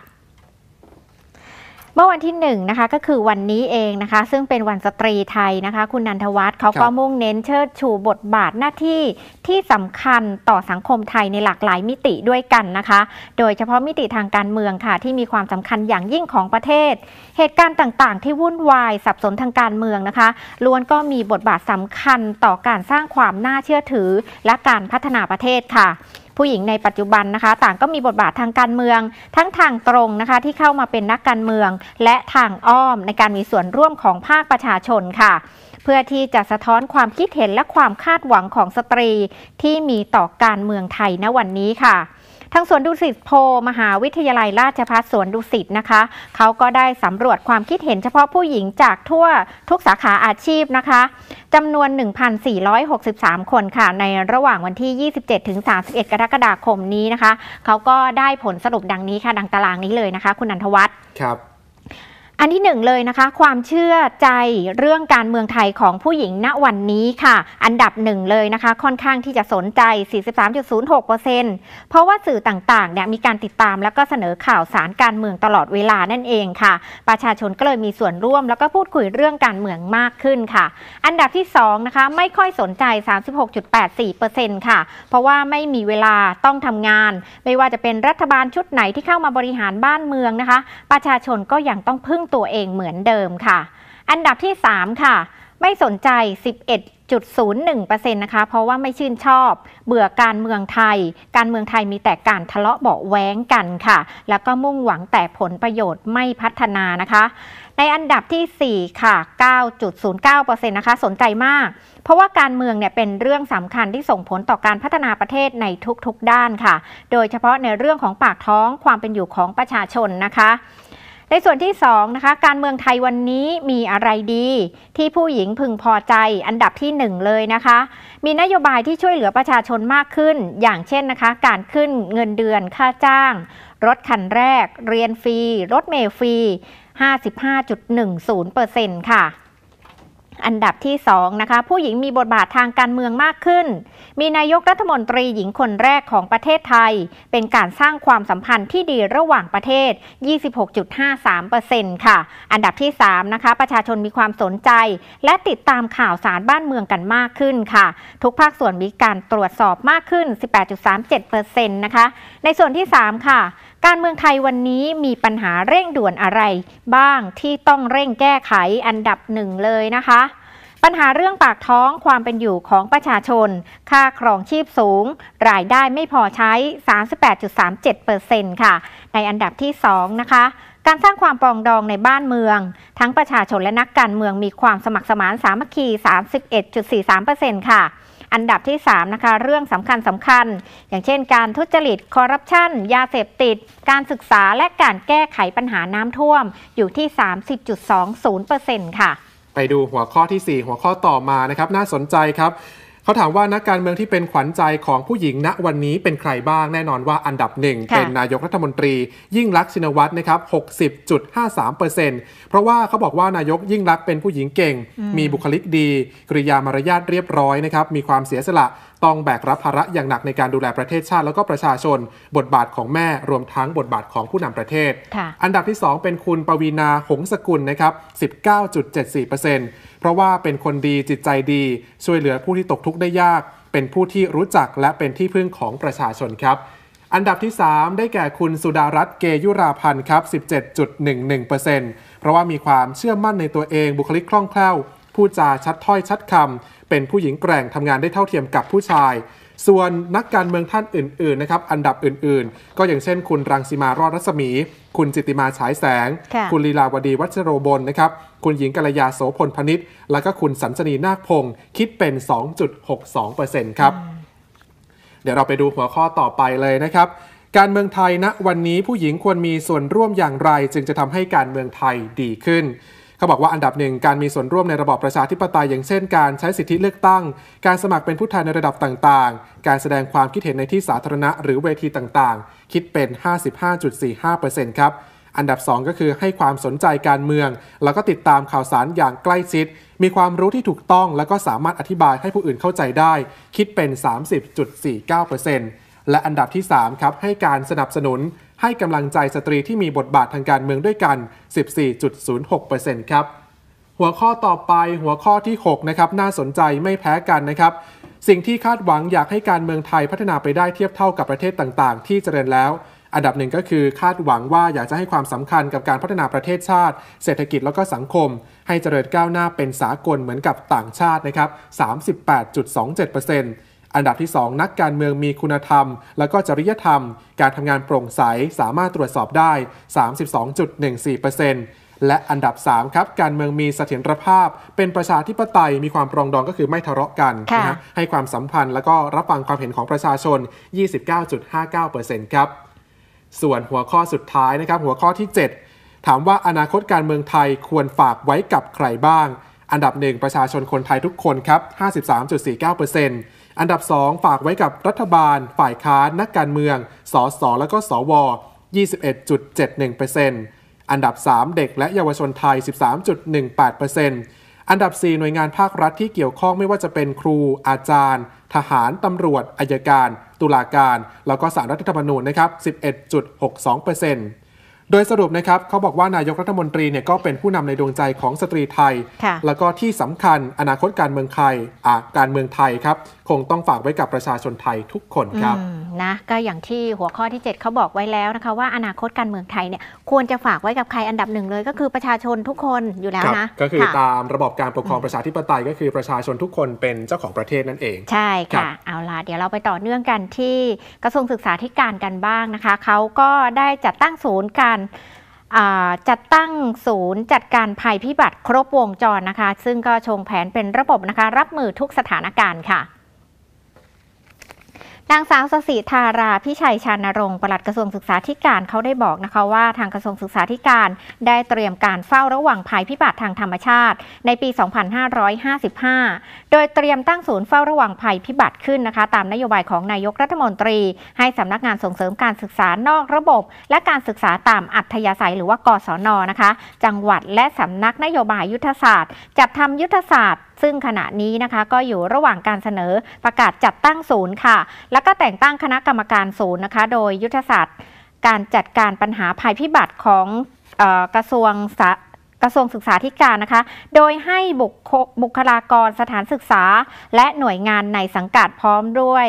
เมื่อวันที่หนึ่งนะคะก็คือวันนี้เองนะคะซึ่งเป็นวันสตรีไทยนะคะคุณนันทวัฒน์เขาก็มุ่งเน้นเชิดชูบทบาทหน้าที่ที่สำคัญต่อสังคมไทยในหลากหลายมิติด้วยกันนะคะโดยเฉพาะมิติทางการเมืองค่ะที่มีความสำคัญอย่างยิ่งของประเทศเหตุการณ์ต่างๆที่วุ่นวายสับสนทางการเมืองนะคะล้วนก็มีบทบาทสำคัญต่อการสร้างความน่าเชื่อถือและการพัฒนาประเทศค่ะผู้หญิงในปัจจุบันนะคะต่างก็มีบทบาททางการเมืองทั้งทางตรงนะคะที่เข้ามาเป็นนักการเมืองและทางอ้อมในการมีส่วนร่วมของภาคประชาชนค่ะเพื่อที่จะสะท้อนความคิดเห็นและความคาดหวังของสตรีที่มีต่อการเมืองไทยณวันนี้ค่ะทางสวนดุสิตโพมหาวิทยาลัยราชภัฏสวนดุสิตนะคะเขาก็ได้สำรวจความคิดเห็นเฉพาะผู้หญิงจากทั่วทุกสาขาอาชีพนะคะจำนวน หนึ่งพันสี่ร้อยหกสิบสาม คนค่ะในระหว่างวันที่ ยี่สิบเจ็ดถึงสามสิบเอ็ด กรกฎาคมนี้นะคะเขาก็ได้ผลสรุปดังนี้ค่ะดังตารางนี้เลยนะคะคุณนันทวัฒน์ครับอันที่หนึ่งเลยนะคะความเชื่อใจเรื่องการเมืองไทยของผู้หญิงณวันนี้ค่ะอันดับหนึ่งเลยนะคะค่อนข้างที่จะสนใจ สี่สิบสามจุดศูนย์หกเปอร์เซ็นต์ เพราะว่าสื่อต่างๆเนี่ยมีการติดตามแล้วก็เสนอข่าวสารการเมืองตลอดเวลานั่นเองค่ะประชาชนก็เลยมีส่วนร่วมแล้วก็พูดคุยเรื่องการเมืองมากขึ้นค่ะอันดับที่สองนะคะไม่ค่อยสนใจ สามสิบหกจุดแปดสี่เปอร์เซ็นต์ ค่ะเพราะว่าไม่มีเวลาต้องทำงานไม่ว่าจะเป็นรัฐบาลชุดไหนที่เข้ามาบริหารบ้านเมืองนะคะประชาชนก็ยังต้องพึ่งตัวเองเหมือนเดิมค่ะอันดับที่สามค่ะไม่สนใจ สิบเอ็ดจุดศูนย์หนึ่งเปอร์เซ็นต์ นะคะเพราะว่าไม่ชื่นชอบเบื่อการเมืองไทยการเมืองไทยมีแต่การทะเลาะเบาะแว้งกันค่ะแล้วก็มุ่งหวังแต่ผลประโยชน์ไม่พัฒนานะคะในอันดับที่สี่ค่ะ เก้าจุดศูนย์เก้าเปอร์เซ็นต์ นะคะสนใจมากเพราะว่าการเมืองเนี่ยเป็นเรื่องสำคัญที่ส่งผลต่อการพัฒนาประเทศในทุกๆด้านค่ะโดยเฉพาะในเรื่องของปากท้องความเป็นอยู่ของประชาชนนะคะในส่วนที่สองนะคะการเมืองไทยวันนี้มีอะไรดีที่ผู้หญิงพึงพอใจอันดับที่หนึ่งเลยนะคะมีนโยบายที่ช่วยเหลือประชาชนมากขึ้นอย่างเช่นนะคะการขึ้นเงินเดือนค่าจ้างรถคันแรกเรียนฟรีรถเมล์ฟรี ห้าสิบห้าจุดหนึ่งศูนย์เปอร์เซ็นต์ ค่ะอันดับที่สองนะคะผู้หญิงมีบทบาททางการเมืองมากขึ้นมีนายกรัฐมนตรีหญิงคนแรกของประเทศไทยเป็นการสร้างความสัมพันธ์ที่ดีระหว่างประเทศ ยี่สิบหกจุดห้าสามเปอร์เซ็นต์ ค่ะอันดับที่สามนะคะประชาชนมีความสนใจและติดตามข่าวสารบ้านเมืองกันมากขึ้นค่ะทุกภาคส่วนมีการตรวจสอบมากขึ้น สิบแปดจุดสามเจ็ดเปอร์เซ็นต์ นะคะในส่วนที่สามค่ะการเมืองไทยวันนี้มีปัญหาเร่งด่วนอะไรบ้างที่ต้องเร่งแก้ไขอันดับหนึ่งเลยนะคะปัญหาเรื่องปากท้องความเป็นอยู่ของประชาชนค่าครองชีพสูงรายได้ไม่พอใช้ สามสิบแปดจุดสามเจ็ดเปอร์เซ็นต์ ค่ะในอันดับที่สองนะคะการสร้างความปรองดองในบ้านเมืองทั้งประชาชนและนักการเมืองมีความสมัครสมานสามัคคี สามสิบเอ็ดจุดสี่สามเปอร์เซ็นต์ ค่ะอันดับที่สามนะคะเรื่องสำคัญสำคัญอย่างเช่นการทุจริตคอร์รัปชันยาเสพติดการศึกษาและการแก้ไขปัญหาน้ำท่วมอยู่ที่ สามสิบจุดสองศูนย์เปอร์เซ็นต์ ค่ะไปดูหัวข้อที่สี่หัวข้อต่อมานะครับน่าสนใจครับเขาถามว่านักการเมืองที่เป็นขวัญใจของผู้หญิงณวันนี้เป็นใครบ้างแน่นอนว่าอันดับหนึ่งเป็นนายกรัฐมนตรียิ่งลักษณ์ชินวัตรนะครับ หกสิบจุดห้าสามเปอร์เซ็นต์ เพราะว่าเขาบอกว่านายกยิ่งลักษณ์เป็นผู้หญิงเก่งมีบุคลิกดีกริยามารยาทเรียบร้อยนะครับมีความเสียสละต้องแบกรับภาระอย่างหนักในการดูแลประเทศชาติแล้วก็ประชาชนบทบาทของแม่รวมทั้งบทบาทของผู้นำประเทศอันดับที่สองเป็นคุณปวีณาหงสกุลนะครับ สิบเก้าจุดเจ็ดสี่เปอร์เซ็นต์ เพราะว่าเป็นคนดีจิตใจดีช่วยเหลือผู้ที่ตกทุกข์ได้ยากเป็นผู้ที่รู้จักและเป็นที่พึ่งของประชาชนครับอันดับที่สามได้แก่คุณสุดารัตน์เกยุราพันธ์ครับ สิบเจ็ดจุดหนึ่งหนึ่งเปอร์เซ็นต์ เพราะว่ามีความเชื่อมั่นในตัวเองบุคลิกคล่องแคล่วพูดจาชัดถ้อยชัดคำเป็นผู้หญิงแกร่งทำงานได้เท่าเทียมกับผู้ชายส่วนนักการเมืองท่านอื่นๆนะครับอันดับอื่นๆก็อย่างเช่นคุณรังสิมารอดรัศมีคุณจิตติมาฉายแสงคุณลีลาวดีวัชโรบลนะครับคุณหญิงกัลยาโสพลพนิชและก็คุณสัญชนีนาคพงศ์คิดเป็น สองจุดหกสองเปอร์เซ็นต์ ครับเดี๋ยวเราไปดูหัวข้อต่อไปเลยนะครับการเมืองไทยณวันนี้ผู้หญิงควรมีส่วนร่วมอย่างไรจึงจะทำให้การเมืองไทยดีขึ้นเขาบอกว่าอันดับหนึ่งการมีส่วนร่วมในระบอบประชาธิปไตยอย่างเช่นการใช้สิทธิเลือกตั้งการสมัครเป็นผู้แทนในระดับต่างๆการแสดงความคิดเห็นในที่สาธารณะหรือเวทีต่างๆคิดเป็น ห้าสิบห้าจุดสี่ห้าเปอร์เซ็นต์ ครับอันดับสองก็คือให้ความสนใจการเมืองแล้วก็ติดตามข่าวสารอย่างใกล้ชิดมีความรู้ที่ถูกต้องแล้วก็สามารถอธิบายให้ผู้อื่นเข้าใจได้คิดเป็น สามสิบจุดสี่เก้าเปอร์เซ็นต์ และอันดับที่สามครับให้การสนับสนุนให้กำลังใจสตรีที่มีบทบาททางการเมืองด้วยกัน สิบสี่จุดศูนย์หกเปอร์เซ็นต์ ครับหัวข้อต่อไปหัวข้อที่หกนะครับน่าสนใจไม่แพ้กันนะครับสิ่งที่คาดหวังอยากให้การเมืองไทยพัฒนาไปได้เทียบเท่ากับประเทศต่างๆที่เจริญแล้วอันดับหนึ่งก็คือคาดหวังว่าอยากจะให้ความสำคัญกับการพัฒนาประเทศชาติเศรษฐกิจแล้วก็สังคมให้เจริญก้าวหน้าเป็นสากลเหมือนกับต่างชาตินะครับ สามสิบแปดจุดสองเจ็ดเปอร์เซ็นต์ อันดับที่สองนักการเมืองมีคุณธรรมแล้วก็จริยธรรมการทำงานโปร่งใสสามารถตรวจสอบได้ สามสิบสองจุดหนึ่งสี่เปอร์เซ็นต์และอันดับสามครับการเมืองมีเสถียรภาพเป็นประชาธิปไตยมีความปรองดองก็คือไม่ทะเลาะกันนะฮะให้ความสัมพันธ์แล้วก็รับฟังความเห็นของประชาชน ยี่สิบเก้าจุดห้าเก้าเปอร์เซ็นต์ ครับส่วนหัวข้อสุดท้ายนะครับหัวข้อที่เจ็ดถามว่าอนาคตการเมืองไทยควรฝากไว้กับใครบ้างอันดับหนึ่งประชาชนคนไทยทุกคนครับ ห้าสิบสามจุดสี่เก้าเปอร์เซ็นต์ อันดับสองฝากไว้กับรัฐบาลฝ่ายค้านนักการเมืองสสแล้วก็สว ยี่สิบเอ็ดจุดเจ็ดหนึ่งเปอร์เซ็นต์อันดับสามเด็กและเยาวชนไทย สิบสามจุดหนึ่งแปดเปอร์เซ็นต์ อันดับสี่หน่วยงานภาครัฐที่เกี่ยวข้องไม่ว่าจะเป็นครูอาจารย์ทหารตำรวจอัยการตุลาการแล้วก็ศาลรัฐธรรมนูญนะครับ สิบเอ็ดจุดหกสองเปอร์เซ็นต์ โดยสรุปนะครับเขาบอกว่านายกรัฐมนตรีเนี่ยก็เป็นผู้นำในดวงใจของสตรีไทยแล้วก็ที่สำคัญอนาคตการเมืองไทยอ่ะการเมืองไทยครับคงต้องฝากไว้กับประชาชนไทยทุกคนครับนะก็อย่างที่หัวข้อที่เจ็ดเขาบอกไว้แล้วนะคะว่าอนาคตการเมืองไทยเนี่ยควรจะฝากไว้กับใครอันดับหนึ่งเลยก็คือประชาชนทุกคนอยู่แล้วนะก็คือตามระบบการปกครองประชาธิปไตยก็คือประชาชนทุกคนเป็นเจ้าของประเทศนั่นเองใช่ค่ะเอาล่ะเดี๋ยวเราไปต่อเนื่องกันที่กระทรวงศึกษาธิการกันบ้างนะคะเขาก็ได้จัดตั้งศูนย์การจัดตั้งศูนย์จัดการภัยพิบัติครบวงจรนะคะซึ่งก็ชงแผนเป็นระบบนะคะรับมือทุกสถานการณ์ค่ะนางสาวสศิธาราพิชัยชานรงค์ปลัดกระทรวงศึกษาธิการเขาได้บอกนะคะว่าทางกระทรวงศึกษาธิการได้เตรียมการเฝ้าระวังภัยพิบัติทางธรรมชาติในปี สองพันห้าร้อยห้าสิบห้า โดยเตรียมตั้งศูนย์เฝ้าระวังภัยพิบัติขึ้นนะคะตามนโยบายของนายกรัฐมนตรีให้สำนักงานส่งเสริมการศึกษานอกระบบและการศึกษาตามอัธยาศัยหรือว่ากศน.นะคะจังหวัดและสำนักนโยบายยุทธศาสตร์จัดทำยุทธศาสตร์ซึ่งขณะนี้นะคะก็อยู่ระหว่างการเสนอประกาศจัดตั้งศูนย์ค่ะแล้วก็แต่งตั้งคณะกรรมการศูนย์นะคะโดยยุทธศาสตร์การจัดการปัญหาภัยพิบัติของเอ่อกระทรวงกระทรวงศึกษาธิการนะคะโดยให้บุคบุคลากรสถานศึกษาและหน่วยงานในสังกัดพร้อมด้วย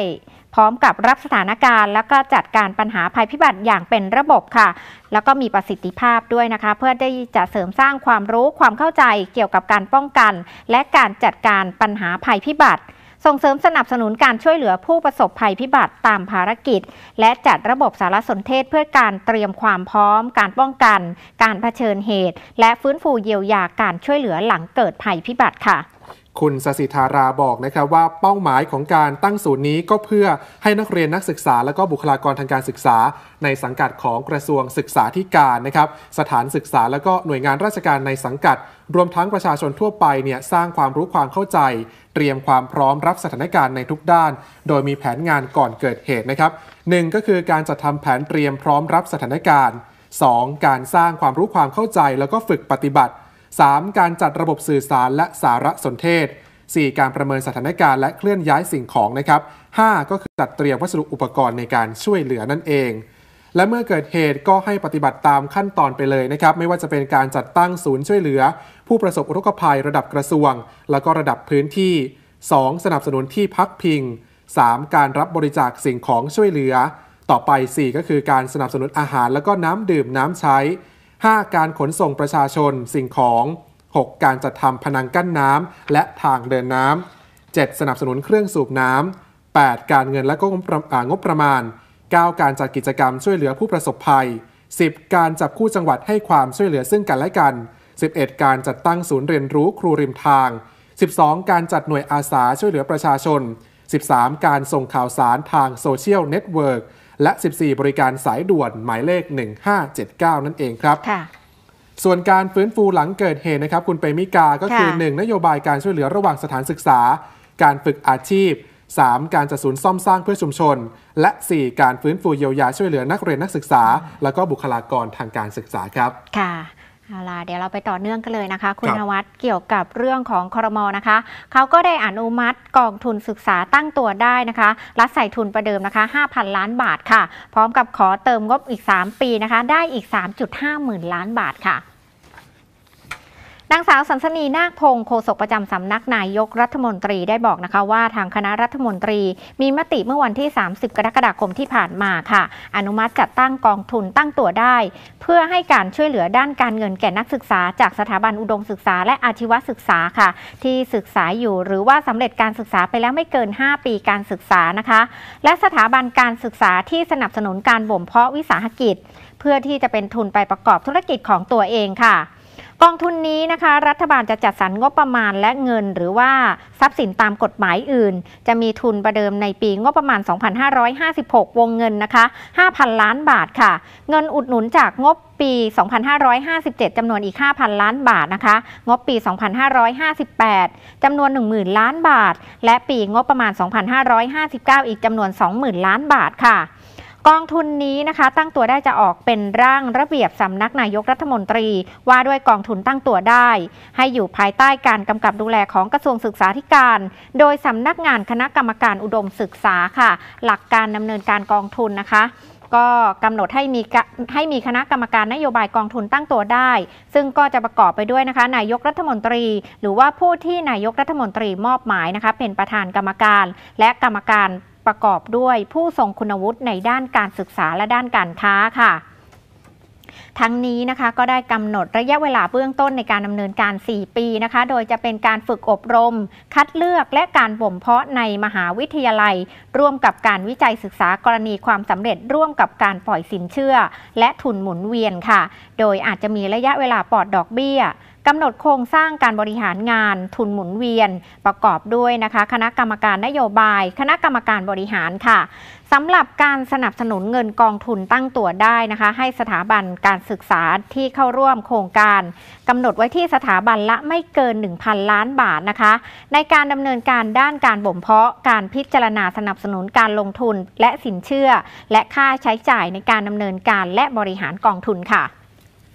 พร้อมกับรับสถานการณ์แล้วก็จัดการปัญหาภัยพิบัติอย่างเป็นระบบค่ะแล้วก็มีประสิทธิภาพด้วยนะคะเพื่อที่จะเสริมสร้างความรู้ความเข้าใจเกี่ยวกับการป้องกันและการจัดการปัญหาภัยพิบัติส่งเสริมสนับสนุนการช่วยเหลือผู้ประสบภัยพิบัติตามภารกิจและจัดระบบสารสนเทศเพื่อการเตรียมความพร้อมการป้องกันการเผชิญเหตุและฟื้นฟูเยียวยาการช่วยเหลือหลังเกิดภัยพิบัติค่ะคุณสศิธาราบอกนะครับว่าเป้าหมายของการตั้งศูนย์นี้ก็เพื่อให้นักเรียนนักศึกษาและก็บุคลากรทางการศึกษาในสังกัดของกระทรวงศึกษาธิการนะครับสถานศึกษาและก็หน่วยงานราชการในสังกัดรวมทั้งประชาชนทั่วไปเนี่ยสร้างความรู้ความเข้าใจเตรียมความพร้อมรับสถานการณ์ในทุกด้านโดยมีแผนงานก่อนเกิดเหตุนะครับหนึ่งก็คือการจัดทำแผนเตรียมพร้อมรับสถานการณ์สองการสร้างความรู้ความเข้าใจแล้วก็ฝึกปฏิบัติสามการจัดระบบสื่อสารและสารสนเทศสี่การประเมินสถานการณ์และเคลื่อนย้ายสิ่งของนะครับห้าก็คือจัดเตรียมวัสดุอุปกรณ์ในการช่วยเหลือนั่นเองและเมื่อเกิดเหตุก็ให้ปฏิบัติตามขั้นตอนไปเลยนะครับไม่ว่าจะเป็นการจัดตั้งศูนย์ช่วยเหลือผู้ประสบอุทกภัยระดับกระทรวงแล้วก็ระดับพื้นที่สองสนับสนุนที่พักพิงสามการรับบริจาคสิ่งของช่วยเหลือต่อไปสี่ก็คือการสนับสนุนอาหารแล้วก็น้ำดื่มน้ำใช้ห้าการขนส่งประชาชนสิ่งของหกการจัดทำพนังกั้นน้ำและทางเดินน้ำเจ็ดสนับสนุนเครื่องสูบน้ำแปดการเงินและก็งบประมาณเก้าการจัดกิจกรรมช่วยเหลือผู้ประสบภัยสิบการจับคู่จังหวัดให้ความช่วยเหลือซึ่งกันและกันสิบเอ็ดการจัดตั้งศูนย์เรียนรู้ครูริมทางสิบสองการจัดหน่วยอาสาช่วยเหลือประชาชนสิบสามการส่งข่าวสารทางโซเชียลเน็ตเวิร์กและสิบสี่บริการสายด่วนหมายเลขหนึ่งห้าเจ็ดเก้านั่นเองครับส่วนการฟื้นฟูหลังเกิดเหตุนะครับคุณเปมิกาก็คือหนึ่งนโยบายการช่วยเหลือระหว่างสถานศึกษาการฝึกอาชีพสามการจัดศูนย์ซ่อมสร้างเพื่อชุมชนและสี่การฟื้นฟูเยียวยาช่วยเหลือนักเรียนนักศึกษาแล้วก็บุคลากรทางการศึกษาครับค่ะเอาล่ะเดี๋ยวเราไปต่อเนื่องกันเลยนะคะคุณนวัดเกี่ยวกับเรื่องของครม.นะคะเขาก็ได้อนุมัติกองทุนศึกษาตั้งตัวได้นะคะรัฐใส่ทุนประเดิมนะคะ ห้าพัน ล้านบาทค่ะพร้อมกับขอเติมงบอีกสามปีนะคะได้อีก สามจุดห้า หมื่นล้านบาทค่ะนางสาวสันสนีนาคพงศ์โฆษกประจำสำนักนายกรัฐมนตรีได้บอกนะคะว่าทางคณะรัฐมนตรีมีมติเมื่อวันที่สามสิบกรกฎาคมที่ผ่านมาค่ะอนุมัติจัดตั้งกองทุนตั้งตัวได้เพื่อให้การช่วยเหลือด้านการเงินแก่นักศึกษาจากสถาบันอุดมศึกษาและอาชีวศึกษาค่ะที่ศึกษาอยู่หรือว่าสำเร็จการศึกษาไปแล้วไม่เกินห้าปีการศึกษานะคะและสถาบันการศึกษาที่สนับสนุนการบ่มเพาะวิสาหกิจเพื่อที่จะเป็นทุนไปประกอบธุรกิจของตัวเองค่ะกองทุนนี้นะคะรัฐบาลจะจัดสรรงบประมาณและเงินหรือว่าทรัพย์สินตามกฎหมายอื่นจะมีทุนประเดิมในปีงบประมาณ สองพันห้าร้อยห้าสิบหก วงเงินนะคะ ห้าพัน ล้านบาทค่ะเงินอุดหนุนจากงบปี สองพันห้าร้อยห้าสิบเจ็ด จำนวนอีก ห้าพัน ล้านบาทนะคะงบปี สองพันห้าร้อยห้าสิบแปด จำนวน หนึ่งหมื่น ล้านบาทและปีงบประมาณ สองพันห้าร้อยห้าสิบเก้า อีกจำนวน สองหมื่น ล้านบาทค่ะกองทุนนี้นะคะตั้งตัวได้จะออกเป็นร่างระเบียบสำนักนายกรัฐมนตรีว่าด้วยกองทุนตั้งตัวได้ให้อยู่ภายใต้การกำกับดูแลของกระทรวงศึกษาธิการโดยสำนักงานคณะกรรมการอุดมศึกษาค่ะหลักการดำเนินการกองทุนนะคะก็กำหนดให้มีให้มีคณะกรรมการนโยบายกองทุนตั้งตัวได้ซึ่งก็จะประกอบไปด้วยนะคะนายกรัฐมนตรีหรือว่าผู้ที่นายกรัฐมนตรีมอบหมายนะคะเป็นประธานกรรมการและกรรมการประกอบด้วยผู้ทรงคุณวุฒิในด้านการศึกษาและด้านการค้าค่ะทั้งนี้นะคะก็ได้กำหนดระยะเวลาเบื้องต้นในการดำเนินการสี่ปีนะคะโดยจะเป็นการฝึกอบรมคัดเลือกและการบ่มเพาะในมหาวิทยาลัยร่วมกับการวิจัยศึกษากรณีความสำเร็จร่วมกับการปล่อยสินเชื่อและทุนหมุนเวียนค่ะโดยอาจจะมีระยะเวลาปลอดดอกเบี้ยกำหนดโครงสร้างการบริหารงานทุนหมุนเวียนประกอบด้วยนะคะคณะกรรมการนโยบายคณะกรรมการบริหารค่ะสำหรับการสนับสนุนเงินกองทุนตั้งตัวได้นะคะให้สถาบันการศึกษาที่เข้าร่วมโครงการกำหนดไว้ที่สถาบันละไม่เกิน หนึ่งพัน ล้านบาทนะคะในการดำเนินการด้านการบ่มเพาะการพิจารณาสนับสนุนการลงทุนและสินเชื่อและค่าใช้จ่ายในการดำเนินการและบริหารกองทุนค่ะครับ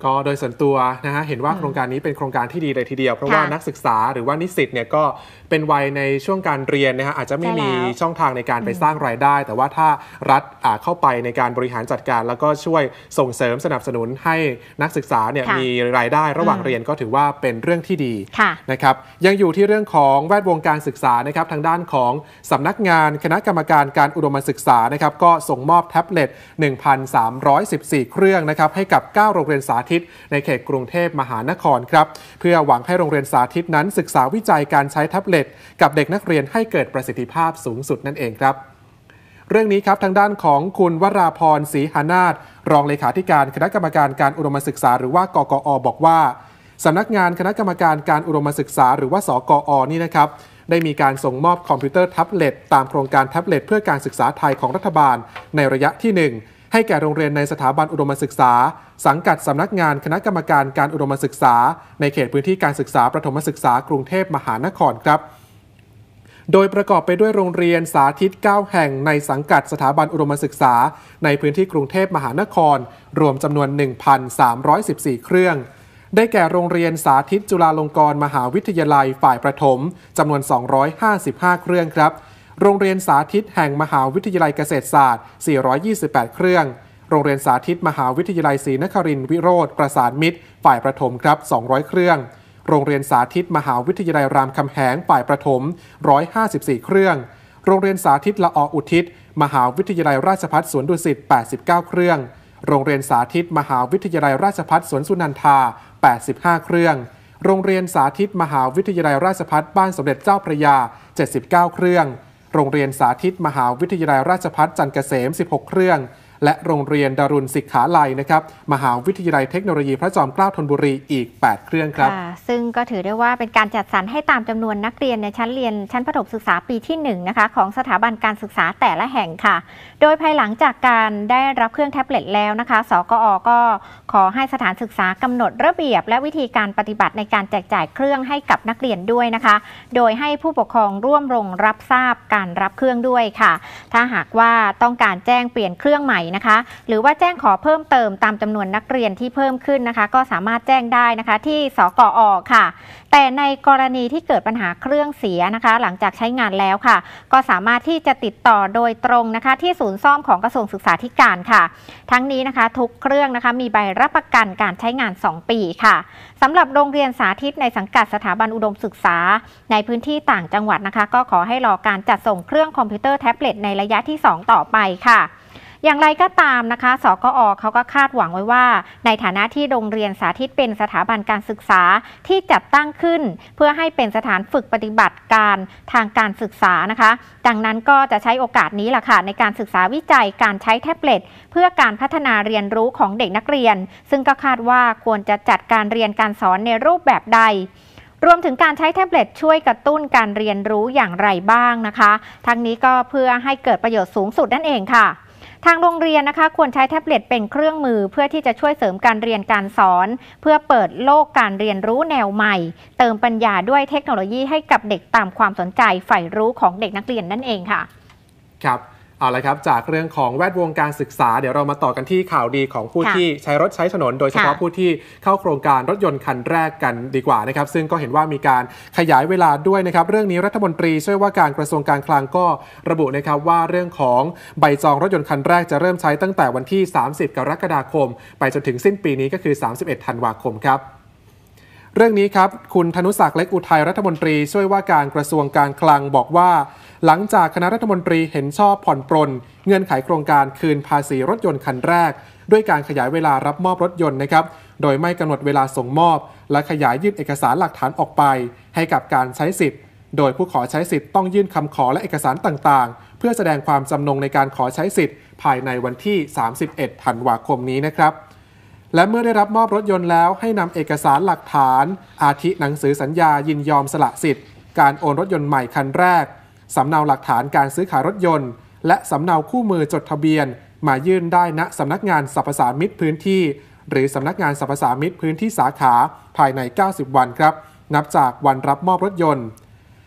ก็โดยส่วนตัวนะฮะเห็นว่าโครงการนี้เป็นโครงการที่ดีเลยทีเดียวเพราะว่านักศึกษาหรือว่านิสิตเนี่ยก็เป็นวัยในช่วงการเรียนนะฮะอาจจะไม่มีช่องทางในการไปสร้างรายได้แต่ว่าถ้ารัฐเข้าไปในการบริหารจัดการแล้วก็ช่วยส่งเสริมสนับสนุนให้นักศึกษาเนี่ยมีรายได้ระหว่างเรียนก็ถือว่าเป็นเรื่องที่ดีนะครับยังอยู่ที่เรื่องของแวดวงการศึกษานะครับทางด้านของสำนักงานคณะกรรมการการอุดมศึกษานะครับก็ส่งมอบแท็บเล็ต หนึ่งพันสามร้อยสิบสี่ เครื่องนะครับให้กับเก้าโรงเรียนสาธิตในเขตกรุงเทพมหานครครับเพื่อหวังให้โรงเรียนสาธิตนั้นศึกษาวิจัยการใช้แท็บเล็ตกับเด็กนักเรียนให้เกิดประสิทธิภาพสูงสุดนั่นเองครับเรื่องนี้ครับทางด้านของคุณวราพรศรีหานาถรองเลขาธิการคณะกรรมการการอุดมศึกษาหรือว่ากกอ.บอกว่าสำนักงานคณะกรรมการการอุดมศึกษาหรือว่าสกอ.นี่นะครับได้มีการส่งมอบคอมพิวเตอร์แท็บเล็ตตามโครงการแท็บเล็ตเพื่อการศึกษาไทยของรัฐบาลในระยะที่หนึ่งให้แก่โรงเรียนในสถาบันอุดมศึกษาสังกัดสำนักงานคณะกรรมการการอุดมศึกษาในเขตพื้นที่การศึกษาประถมศึกษากรุงเทพมหานครครับโดยประกอบไปด้วยโรงเรียนสาธิตเก้าแห่งในสังกัดสถาบันอุดมศึกษาในพื้นที่กรุงเทพมหานครรวมจำนวน หนึ่งพันสามร้อยสิบสี่ เครื่องได้แก่โรงเรียนสาธิตจุฬาลงกรณ์มหาวิทยาลัยฝ่ายประถมจำนวนสองร้อยห้าสิบห้าเครื่องครับโรงเรียนสาธิตแห่งมหาวิทยาลัยเกษตรศาสตร์สี่ร้อยยี่สิบแปดเครื่องโรงเรียนสาธิตมหาวิทยาลัยศรีนครินทร์วิโรธประสานมิตรฝ่ายประถมครับสองร้อยเครื่องโรงเรียนสาธิตมหาวิทยาลัยรามคำแหงฝ่ายประถมหนึ่งร้อยห้าสิบสี่เครื่องโรงเรียนสาธิตละออุทิศมหาวิทยาลัยราชภัฏสวนดุสิตแปดสิบเก้าเครื่องโรงเรียนสาธิตมหาวิทยาลัยราชภัฏสวนสุนันทาแปดสิบห้าเครื่องโรงเรียนสาธิตมหาวิทยาลัยราชภัฏบ้านสมเด็จเจ้าพระยาเจ็ดสิบเก้าเครื่องโรงเรียนสาธิตมหาวิทยาลัยราชภัฏจันทร์เกษมสิบหกเครื่องและโรงเรียนดารุณศิกขาลัยนะครับมหาวิทยาลัยเทคโนโลยีพระจอมเกล้าธนบุรีอีกแปดเครื่องครับซึ่งก็ถือได้ว่าเป็นการจัดสรรให้ตามจำนวนนักเรียนในชั้นเรียนชั้นประถมศึกษาปีที่หนึ่งนะคะของสถาบันการศึกษาแต่ละแห่งค่ะโดยภายหลังจากการได้รับเครื่องแท็บเล็ตแล้วนะคะสกอ.ก็ขอให้สถานศึกษากำหนดระเบียบและวิธีการปฏิบัติในการแจกจ่ายเครื่องให้กับนักเรียนด้วยนะคะโดยให้ผู้ปกครองร่วมลงรับทราบการรับเครื่องด้วยค่ะถ้าหากว่าต้องการแจ้งเปลี่ยนเครื่องใหม่นะคะหรือว่าแจ้งขอเพิ่มเติมตามจำนวนนักเรียนที่เพิ่มขึ้นนะคะก็สามารถแจ้งได้นะคะที่สกอ.ค่ะแต่ในกรณีที่เกิดปัญหาเครื่องเสียนะคะหลังจากใช้งานแล้วค่ะก็สามารถที่จะติดต่อโดยตรงนะคะที่ศูนย์ซ่อมของกระทรวงศึกษาธิการค่ะทั้งนี้นะคะทุกเครื่องนะคะมีใบรับประกันการใช้งานสองปีค่ะสำหรับโรงเรียนสาธิตในสังกัดสถาบันอุดมศึกษาในพื้นที่ต่างจังหวัดนะคะก็ขอให้รอการจัดส่งเครื่องคอมพิวเตอร์แท็บเล็ตในระยะที่สองต่อไปค่ะอย่างไรก็ตามนะคะสกอ.เขาก็คาดหวังไว้ว่าในฐานะที่โรงเรียนสาธิตเป็นสถาบันการศึกษาที่จัดตั้งขึ้นเพื่อให้เป็นสถานฝึกปฏิบัติการทางการศึกษานะคะดังนั้นก็จะใช้โอกาสนี้แหละค่ะในการศึกษาวิจัยการใช้แท็บเล็ตเพื่อการพัฒนาเรียนรู้ของเด็กนักเรียนซึ่งก็คาดว่าควรจะจัดการเรียนการสอนในรูปแบบใดรวมถึงการใช้แท็บเล็ตช่วยกระตุ้นการเรียนรู้อย่างไรบ้างนะคะทั้งนี้ก็เพื่อให้เกิดประโยชน์สูงสุดนั่นเองค่ะทางโรงเรียนนะคะควรใช้แท็บเล็ตเป็นเครื่องมือเพื่อที่จะช่วยเสริมการเรียนการสอนเพื่อเปิดโลกการเรียนรู้แนวใหม่เติมปัญญาด้วยเทคโนโลยีให้กับเด็กตามความสนใจใฝ่รู้ของเด็กนักเรียนนั่นเองค่ะครับเอาละครับจากเรื่องของแวดวงการศึกษาเดี๋ยวเรามาต่อกันที่ข่าวดีของผู้ที่ใช้รถใช้ถนนโดยเฉพาะผู้ที่เข้าโครงการรถยนต์คันแรกกันดีกว่านะครับซึ่งก็เห็นว่ามีการขยายเวลาด้วยนะครับเรื่องนี้รัฐมนตรีช่วยว่าการกระทรวงการคลังก็ระบุนะครับว่าเรื่องของใบจองรถยนต์คันแรกจะเริ่มใช้ตั้งแต่วันที่สามสิบกรกฎาคมไปจนถึงสิ้นปีนี้ก็คือสามสิบเอ็ดธันวาคมครับเรื่องนี้ครับคุณธนุศักดิ์เล็กอุทัยรัฐมนตรีช่วยว่าการกระทรวงการคลังบอกว่าหลังจากคณะรัฐมนตรีเห็นชอบผ่อนปรนเงื่อนไขโครงการคืนภาษีรถยนต์คันแรกด้วยการขยายเวลารับมอบรถยนต์นะครับโดยไม่กำหนดเวลาส่งมอบและขยายยื่นเอกสารหลักฐานออกไปให้กับการใช้สิทธิ์โดยผู้ขอใช้สิทธิ์ต้องยื่นคำขอและเอกสารต่างๆเพื่อแสดงความจำนงในการขอใช้สิทธิ์ภายในวันที่สามสิบเอ็ดธันวาคมนี้นะครับและเมื่อได้รับมอบรถยนต์แล้วให้นำเอกสารหลักฐานอาทิหนังสือสัญญายินยอมสละสิทธิ์การโอนรถยนต์ใหม่คันแรกสำเนาหลักฐานการซื้อขายรถยนต์และสำเนาคู่มือจดทะเบียนมายื่นได้ณสำนักงานสรรพสามิตพื้นที่หรือสำนักงานสรรพสามิตพื้นที่สาขาภายในเก้าสิบวันครับนับจากวันรับมอบรถยนต์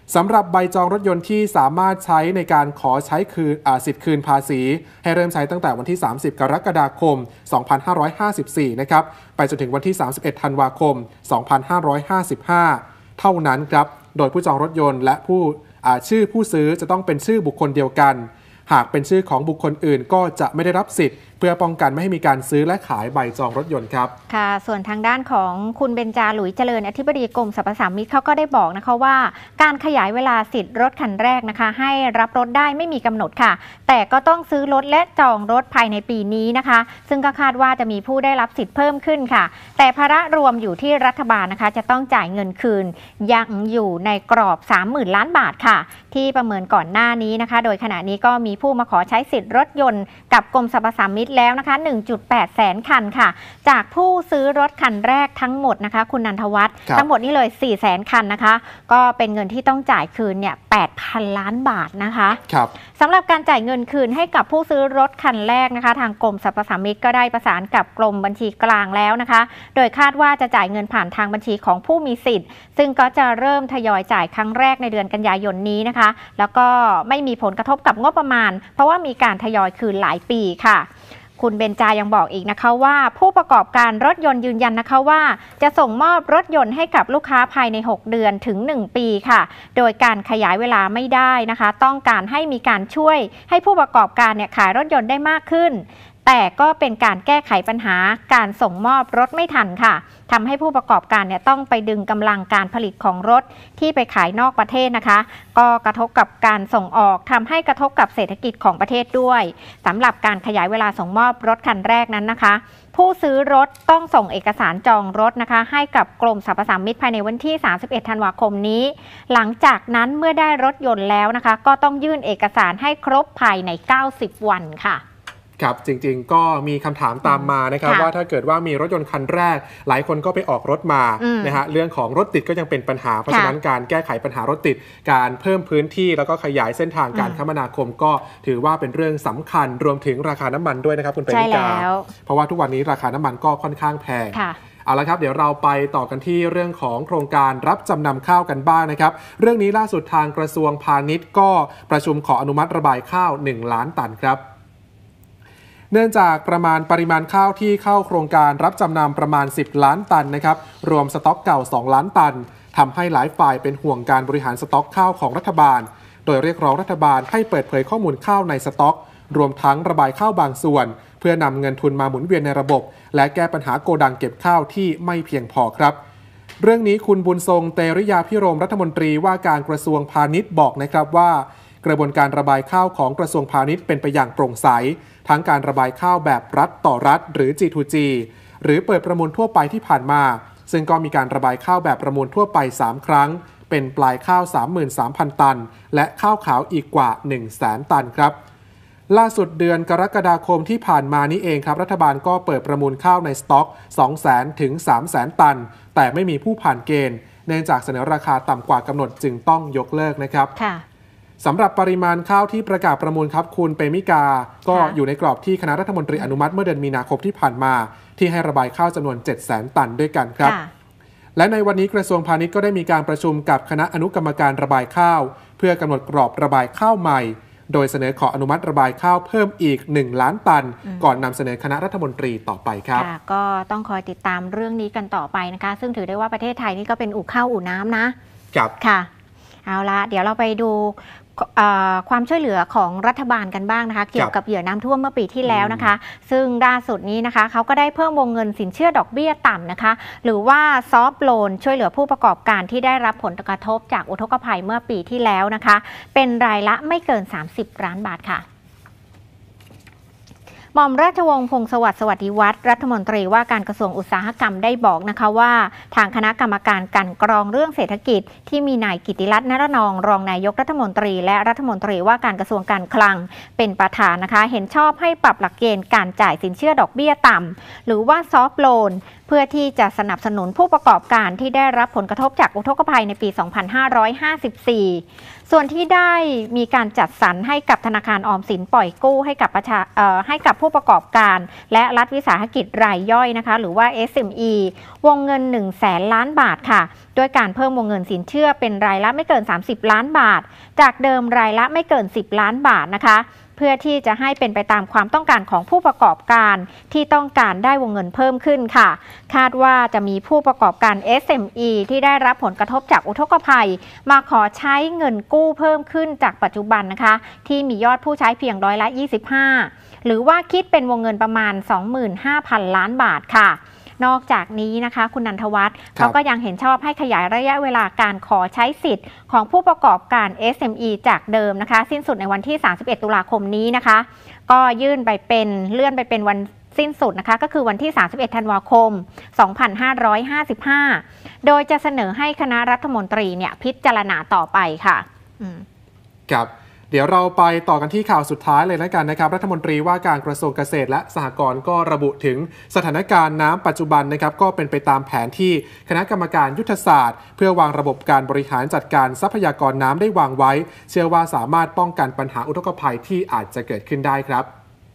สำหรับใบจองรถยนต์ที่สามารถใช้ในการขอใช้คืนสิทธิ์คืนภาษีให้เริ่มใช้ตั้งแต่วันที่สามสิบกรกฎาคมสองพันห้าร้อยห้าสิบสี่นะครับไปจนถึงวันที่สามสิบเอ็ดธันวาคมสองพันห้าร้อยห้าสิบห้าเท่านั้นครับโดยผู้จองรถยนต์และผู้ชื่อผู้ซื้อจะต้องเป็นชื่อบุคคลเดียวกันหากเป็นชื่อของบุคคลอื่นก็จะไม่ได้รับสิทธิ์เพื่อป้องกันไม่ให้มีการซื้อและขายใบจองรถยนต์ครับค่ะส่วนทางด้านของคุณเบญจาหลุยเจริญอธิบดีกรมสรรพสามิตเขาก็ได้บอกนะคะว่าการขยายเวลาสิทธิ์รถคันแรกนะคะให้รับรถได้ไม่มีกำหนดค่ะแต่ก็ต้องซื้อรถและจองรถภายในปีนี้นะคะซึ่งก็คาดว่าจะมีผู้ได้รับสิทธิ์เพิ่มขึ้นค่ะแต่ภาระรวมอยู่ที่รัฐบาลนะคะจะต้องจ่ายเงินคืนยังอยู่ในกรอบ สามหมื่น ล้านบาทค่ะที่ประเมินก่อนหน้านี้นะคะโดยขณะนี้ก็มีผู้มาขอใช้สิทธิ์รถยนต์กับกรมสรรพสามิตแล้วนะคะ หนึ่งจุดแปด แสนคันค่ะจากผู้ซื้อรถคันแรกทั้งหมดนะคะคุณนันทวัฒน์ทั้งหมดนี่เลย สี่แสน คันนะคะก็เป็นเงินที่ต้องจ่ายคืนเนี่ย แปดพัน ล้านบาทนะคะครับสำหรับการจ่ายเงินคืนให้กับผู้ซื้อรถคันแรกนะคะทางกรมสรรพสามิตก็ได้ประสานกับกรมบัญชีกลางแล้วนะคะโดยคาดว่าจะจ่ายเงินผ่านทางบัญชีของผู้มีสิทธิ์ซึ่งก็จะเริ่มทยอยจ่ายครั้งแรกในเดือนกันยายนนี้นะคะแล้วก็ไม่มีผลกระทบกับงบประมาณเพราะว่ามีการทยอยคืนหลายปีค่ะคุณเบญจายังบอกอีกนะคะว่าผู้ประกอบการรถยนต์ยืนยันนะคะว่าจะส่งมอบรถยนต์ให้กับลูกค้าภายในหกเดือนถึงหนึ่งปีค่ะโดยการขยายเวลาไม่ได้นะคะต้องการให้มีการช่วยให้ผู้ประกอบการเนี่ยขายรถยนต์ได้มากขึ้นแต่ก็เป็นการแก้ไขปัญหาการส่งมอบรถไม่ทันค่ะทำให้ผู้ประกอบการเนี่ยต้องไปดึงกำลังการผลิตของรถที่ไปขายนอกประเทศนะคะก็กระทบกับการส่งออกทำให้กระทบกับเศรษฐกิจของประเทศด้วยสำหรับการขยายเวลาส่งมอบรถคันแรกนั้นนะคะผู้ซื้อรถต้องส่งเอกสารจองรถนะคะให้กับกรมสรรพสามิตภายในวันที่สามสิบเอ็ดธันวาคมนี้หลังจากนั้นเมื่อได้รถยนต์แล้วนะคะก็ต้องยื่นเอกสารให้ครบภายในเก้าสิบวันค่ะครับจริงๆก็มีคำถามตามมานะครับว่าถ้าเกิดว่ามีรถยนต์คันแรกหลายคนก็ไปออกรถมานะฮะเรื่องของรถติดก็ยังเป็นปัญหาเพราะฉะนั้นการแก้ไขปัญหารถติดการเพิ่มพื้นที่แล้วก็ขยายเส้นทางการคมนาคมก็ถือว่าเป็นเรื่องสำคัญรวมถึงราคาน้ำมันด้วยนะครับคุณเปรมิกาเพราะว่าทุกวันนี้ราคาน้ำมันก็ค่อนข้างแพงเอาละครับเดี๋ยวเราไปต่อกันที่เรื่องของโครงการรับจำนำข้าวกันบ้าง นะครับเรื่องนี้ล่าสุดทางกระทรวงพาณิชย์ก็ประชุมขออนุมัติระบายข้าวหนึ่งล้านตันครับเนื่องจากประมาณปริมาณข้าวที่เข้าโครงการรับจำนำประมาณสิบล้านตันนะครับรวมสต็อกเก่าสองล้านตันทำให้หลายฝ่ายเป็นห่วงการบริหารสต็อกข้าวของรัฐบาลโดยเรียกร้องรัฐบาลให้เปิดเผยข้อมูลข้าวในสต็อกรวมทั้งระบายข้าวบางส่วนเพื่อนำเงินทุนมาหมุนเวียนในระบบและแก้ปัญหาโกดังเก็บข้าวที่ไม่เพียงพอครับเรื่องนี้คุณบุญทรงเตริยาภิรมรัฐมนตรีว่าการกระทรวงพาณิชย์บอกนะครับว่ากระบวนการระบายข้าวของกระทรวงพาณิชย์เป็นไปอย่างโปร่งใสทั้งการระบายข้าวแบบรัฐต่อรัฐหรือ จี ทู จี หรือเปิดประมูลทั่วไปที่ผ่านมาซึ่งก็มีการระบายข้าวแบบประมูลทั่วไปสามครั้งเป็นปลายข้าว สามหมื่นสามพัน ตันและข้าวขาวอีกกว่า หนึ่งแสน ตันครับล่าสุดเดือนกรกฎาคมที่ผ่านมานี้เองครับรัฐบาลก็เปิดประมูลข้าวในสต็อก สองแสน ถึง สามแสน ตันแต่ไม่มีผู้ผ่านเกณฑ์เนื่องจากเสนอราคาต่ำกว่ากำหนดจึงต้องยกเลิกนะครับสำหรับปริมาณข้าวที่ประกาศประมูลครับคุณเปมิกาก็อยู่ในกรอบที่คณะรัฐมนตรีอนุมัติเมื่อเดือนมีนาคมที่ผ่านมาที่ให้ระบายข้าวจำนวน เจ็ดแสน ตันด้วยกันครับและในวันนี้กระทรวงพาณิชย์ก็ได้มีการประชุมกับคณะอนุกรรมการระบายข้าวเพื่อกำหนดกรอบระบายข้าวใหม่โดยเสนอขออนุมัติระบายข้าวเพิ่มอีกหนึ่งล้านตันก่อนนำเสนอคณะรัฐมนตรีต่อไปครับก็ต้องคอยติดตามเรื่องนี้กันต่อไปนะคะซึ่งถือได้ว่าประเทศไทยนี่ก็เป็นอู่ข้าวอู่น้ำนะครับค่ะเอาละเดี๋ยวเราไปดูความช่วยเหลือของรัฐบาลกันบ้างนะคะเกี่ยวกับเหยื่อน้ำท่วมเมื่อปีที่แล้วนะคะซึ่งล่าสุดนี้นะคะเขาก็ได้เพิ่มวงเงินสินเชื่อดอกเบี้ยต่ำนะคะหรือว่าซอฟท์โลนช่วยเหลือผู้ประกอบการที่ได้รับผลกระทบจากอุทกภัยเมื่อปีที่แล้วนะคะเป็นรายละไม่เกินสามสิบล้านบาทค่ะหม่อมราชวงศ์พงศสวัสดิ์สวัสดิวัฒน์รัฐมนตรีว่าการกระทรวงอุตสาหกรรมได้บอกนะคะว่าทางคณะกรรมการกลั่นกรองเรื่องเศรษฐกิจที่มีนายกิติรัตน์ นรนองรองนายกรัฐมนตรีและรัฐมนตรีว่าการกระทรวงการคลังเป็นประธานนะคะเห็นชอบให้ปรับหลักเกณฑ์การจ่ายสินเชื่อดอกเบี้ยต่ำหรือว่าซอฟท์โลนเพื่อที่จะสนับสนุนผู้ประกอบการที่ได้รับผลกระทบจากอุทกภัยในปี สองพันห้าร้อยห้าสิบสี่ ส่วนที่ได้มีการจัดสรรให้กับธนาคารออมสินปล่อยกู้ให้กับประชาเอ่อให้กับผู้ผู้ประกอบการและรัฐวิสาหกิจรายย่อยนะคะหรือว่า เอส เอ็ม อี วงเงินหนึ่งแสนล้านบาทค่ะด้วยการเพิ่มวงเงินสินเชื่อเป็นรายละไม่เกินสามสิบล้านบาทจากเดิมรายละไม่เกินสิบล้านบาทนะคะเพื่อที่จะให้เป็นไปตามความต้องการของผู้ประกอบการที่ต้องการได้วงเงินเพิ่มขึ้นค่ะคาดว่าจะมีผู้ประกอบการ เอส เอ็ม อี ที่ได้รับผลกระทบจากอุทกภัยมาขอใช้เงินกู้เพิ่มขึ้นจากปัจจุบันนะคะที่มียอดผู้ใช้เพียงร้อยละยี่สิบห้าหรือว่าคิดเป็นวงเงินประมาณ สองหมื่นห้าพัน ล้านบาทค่ะนอกจากนี้นะคะคุณนันทวัฒน์เขาก็ยังเห็นชอบให้ขยายระยะเวลาการขอใช้สิทธิ์ของผู้ประกอบการ เอส เอ็ม อี จากเดิมนะคะสิ้นสุดในวันที่สามสิบเอ็ดตุลาคมนี้นะคะก็ยื่นไปเป็นเลื่อนไปเป็นวันสิ้นสุดนะคะก็คือวันที่สามสิบเอ็ดธันวาคมสองพันห้าร้อยห้าสิบห้าโดยจะเสนอให้คณะรัฐมนตรีเนี่ยพิจารณาต่อไปค่ะครับเดี๋ยวเราไปต่อกันที่ข่าวสุดท้ายเลยแล้วกันนะครับรัฐมนตรีว่าการกระทรวงเกษตรและสหกรณ์ก็ระบุถึงสถานการณ์น้ำปัจจุบันนะครับก็เป็นไปตามแผนที่คณะกรรมการยุทธศาสตร์เพื่อวางระบบการบริหารจัดการทรัพยากรน้ำได้วางไว้เชื่อว่าสามารถป้องกันปัญหาอุทกภัยที่อาจจะเกิดขึ้นได้ครับ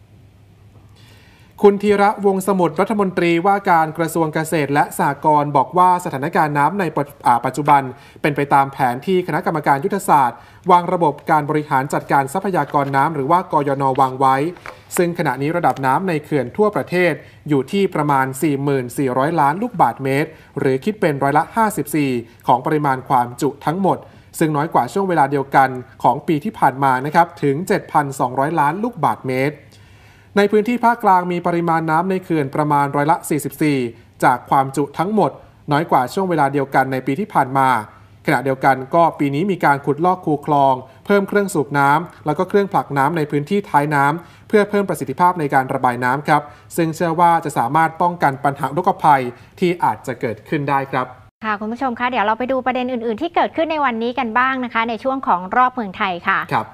คุณธีระวงศ์สมุทรรัฐมนตรีว่าการกระทรวงเกษตรและสหกรณ์บอกว่าสถานการณ์น้ำในปัจจุบันเป็นไปตามแผนที่คณะกรรมการยุทธศาสตร์วางระบบการบริหารจัดการทรัพยากรน้ำหรือว่ากยน.วางไว้ซึ่งขณะนี้ระดับน้ำในเขื่อนทั่วประเทศอยู่ที่ประมาณ สี่หมื่นสี่ร้อย ล้านลูกบาศก์เมตรหรือคิดเป็นร้อยละห้าสิบสี่ของปริมาณความจุทั้งหมดซึ่งน้อยกว่าช่วงเวลาเดียวกันของปีที่ผ่านมานะครับถึง เจ็ดพันสองร้อย ล้านลูกบาศก์เมตรในพื้นที่ภาคกลางมีปริมาณน้ำในเขื่อนประมาณร้อยละสี่สิบสี่จากความจุทั้งหมดน้อยกว่าช่วงเวลาเดียวกันในปีที่ผ่านมาขณะเดียวกันก็ปีนี้มีการขุดลอกคูคลองเพิ่มเครื่องสูบน้ำแล้วก็เครื่องผลักน้ำในพื้นที่ท้ายน้ำเพื่อเพิ่มประสิทธิภาพในการระบายน้ำครับซึ่งเชื่อว่าจะสามารถป้องกันปัญหาอุทกภัยที่อาจจะเกิดขึ้นได้ครับค่ะคุณผู้ชมคะเดี๋ยวเราไปดูประเด็นอื่นๆที่เกิดขึ้นในวันนี้กันบ้างนะคะในช่วงของรอบเมืองไทยค่ะครับ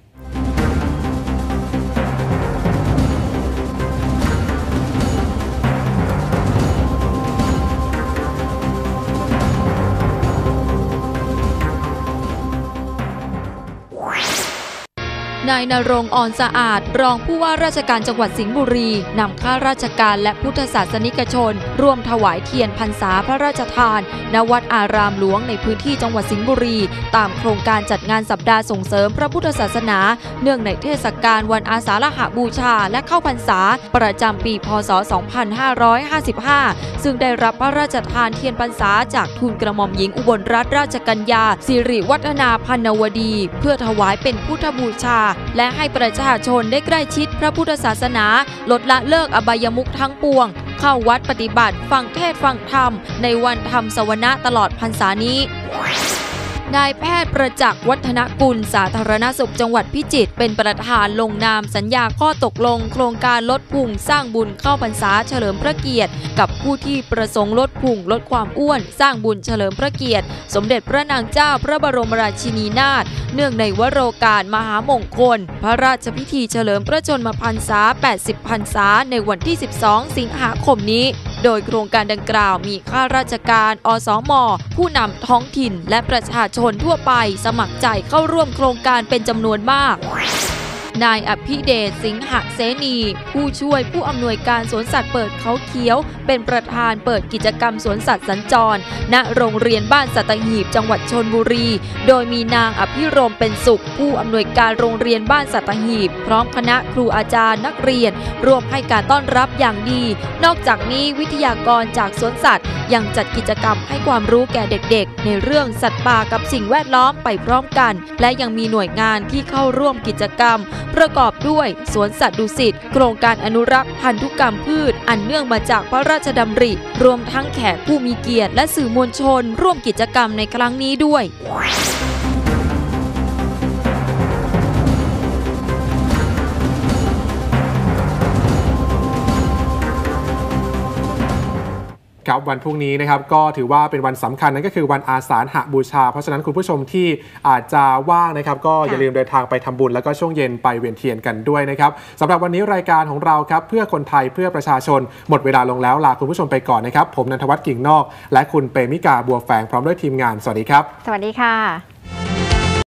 นายณรงค์ อ่อนสะอาดรองผู้ว่าราชการจังหวัดสิงห์บุรีนำข้าราชการและพุทธศาสนิกชนร่วมถวายเทียนพรรษาพระราชทานณวัดอารามหลวงในพื้นที่จังหวัดสิงห์บุรีตามโครงการจัดงานสัปดาห์ส่งเสริมพระพุทธศาสนาเนื่องในเทศกาลวันอาสาฬหบูชาและเข้าพรรษาประจำปีพ.ศ. สองพันห้าร้อยห้าสิบห้าซึ่งได้รับพระราชทานเทียนพรรษาจากทูลกระหม่อมหญิงอุบลรัตนราชกัญญาสิริวัฒนาพันวดีเพื่อถวายเป็นพุทธบูชาและให้ประประชาชนได้ใกล้ชิดพระพุทธศาสนาลดละเลิกอบายมุขทั้งปวงเข้าวัดปฏิบัติฟังเทศน์ฟังธรรมในวันธรรมสวนะตลอดพรรษานี้นายแพทย์ประจักษ์วัฒนกุลสาธารณสุขจังหวัดพิจิตรเป็นประธานลงนามสัญญาข้อตกลงโครงการลดพุงสร้างบุญเข้าพรรษาเฉลิมพระเกียรติกับผู้ที่ประสงค์ลดพุงลดความอ้วนสร้างบุญเฉลิมพระเกียรติสมเด็จพระนางเจ้าพระบรมราชินีนาถเนื่องในวโรกาสมหามงคลพระราชพิธีเฉลิมพระชนมพรรษาแปดสิบพรรษาในวันที่สิบสองสิงหาคมนี้โดยโครงการดังกล่าวมีข้าราชการอสม.ผู้นำท้องถิ่นและประชาชนทั่วไปสมัครใจเข้าร่วมโครงการเป็นจำนวนมากนายอภิเดชสิงหเสนีผู้ช่วยผู้อำนวยการสวนสัตว์เปิดเขาเขียวเป็นประธานเปิดกิจกรรมสวนสัตว์สัญจรณโรงเรียนบ้านสัตหีบจังหวัดชลบุรีโดยมีนางอภิรมย์เป็นสุขผู้อำนวยการโรงเรียนบ้านสัตหีบพร้อมคณะครูอาจารย์นักเรียนร่วมให้การต้อนรับอย่างดีนอกจากนี้วิทยากรจากสวนสัตว์ยังจัดกิจกรรมให้ความรู้แก่เด็กๆในเรื่องสัตว์ป่ากับสิ่งแวดล้อมไปพร้อมกันและยังมีหน่วยงานที่เข้าร่วมกิจกรรมประกอบด้วยสวนสัตว์ดุสิตโครงการอนุรักษ์พันธุกรรมพืชอันเนื่องมาจากพระราชดำริรวมทั้งแขกผู้มีเกียรติและสื่อมวลชนร่วมกิจกรรมในครั้งนี้ด้วยครับวันพรุ่งนี้นะครับก็ถือว่าเป็นวันสำคัญนั่นก็คือวันอาสาฬหบูชาเพราะฉะนั้นคุณผู้ชมที่อาจจะว่างนะครับก็อย่าลืมเดินทางไปทำบุญแล้วก็ช่วงเย็นไปเวียนเทียนกันด้วยนะครับสำหรับวันนี้รายการของเราครับเพื่อคนไทยเพื่อประชาชนหมดเวลาลงแล้วลาคุณผู้ชมไปก่อนนะครับผมนันทวัฒน์กิ่งนอกและคุณเปมิกาบัวแฝงพร้อมด้วยทีมงานสวัสดีครับสวัสดีค่ะ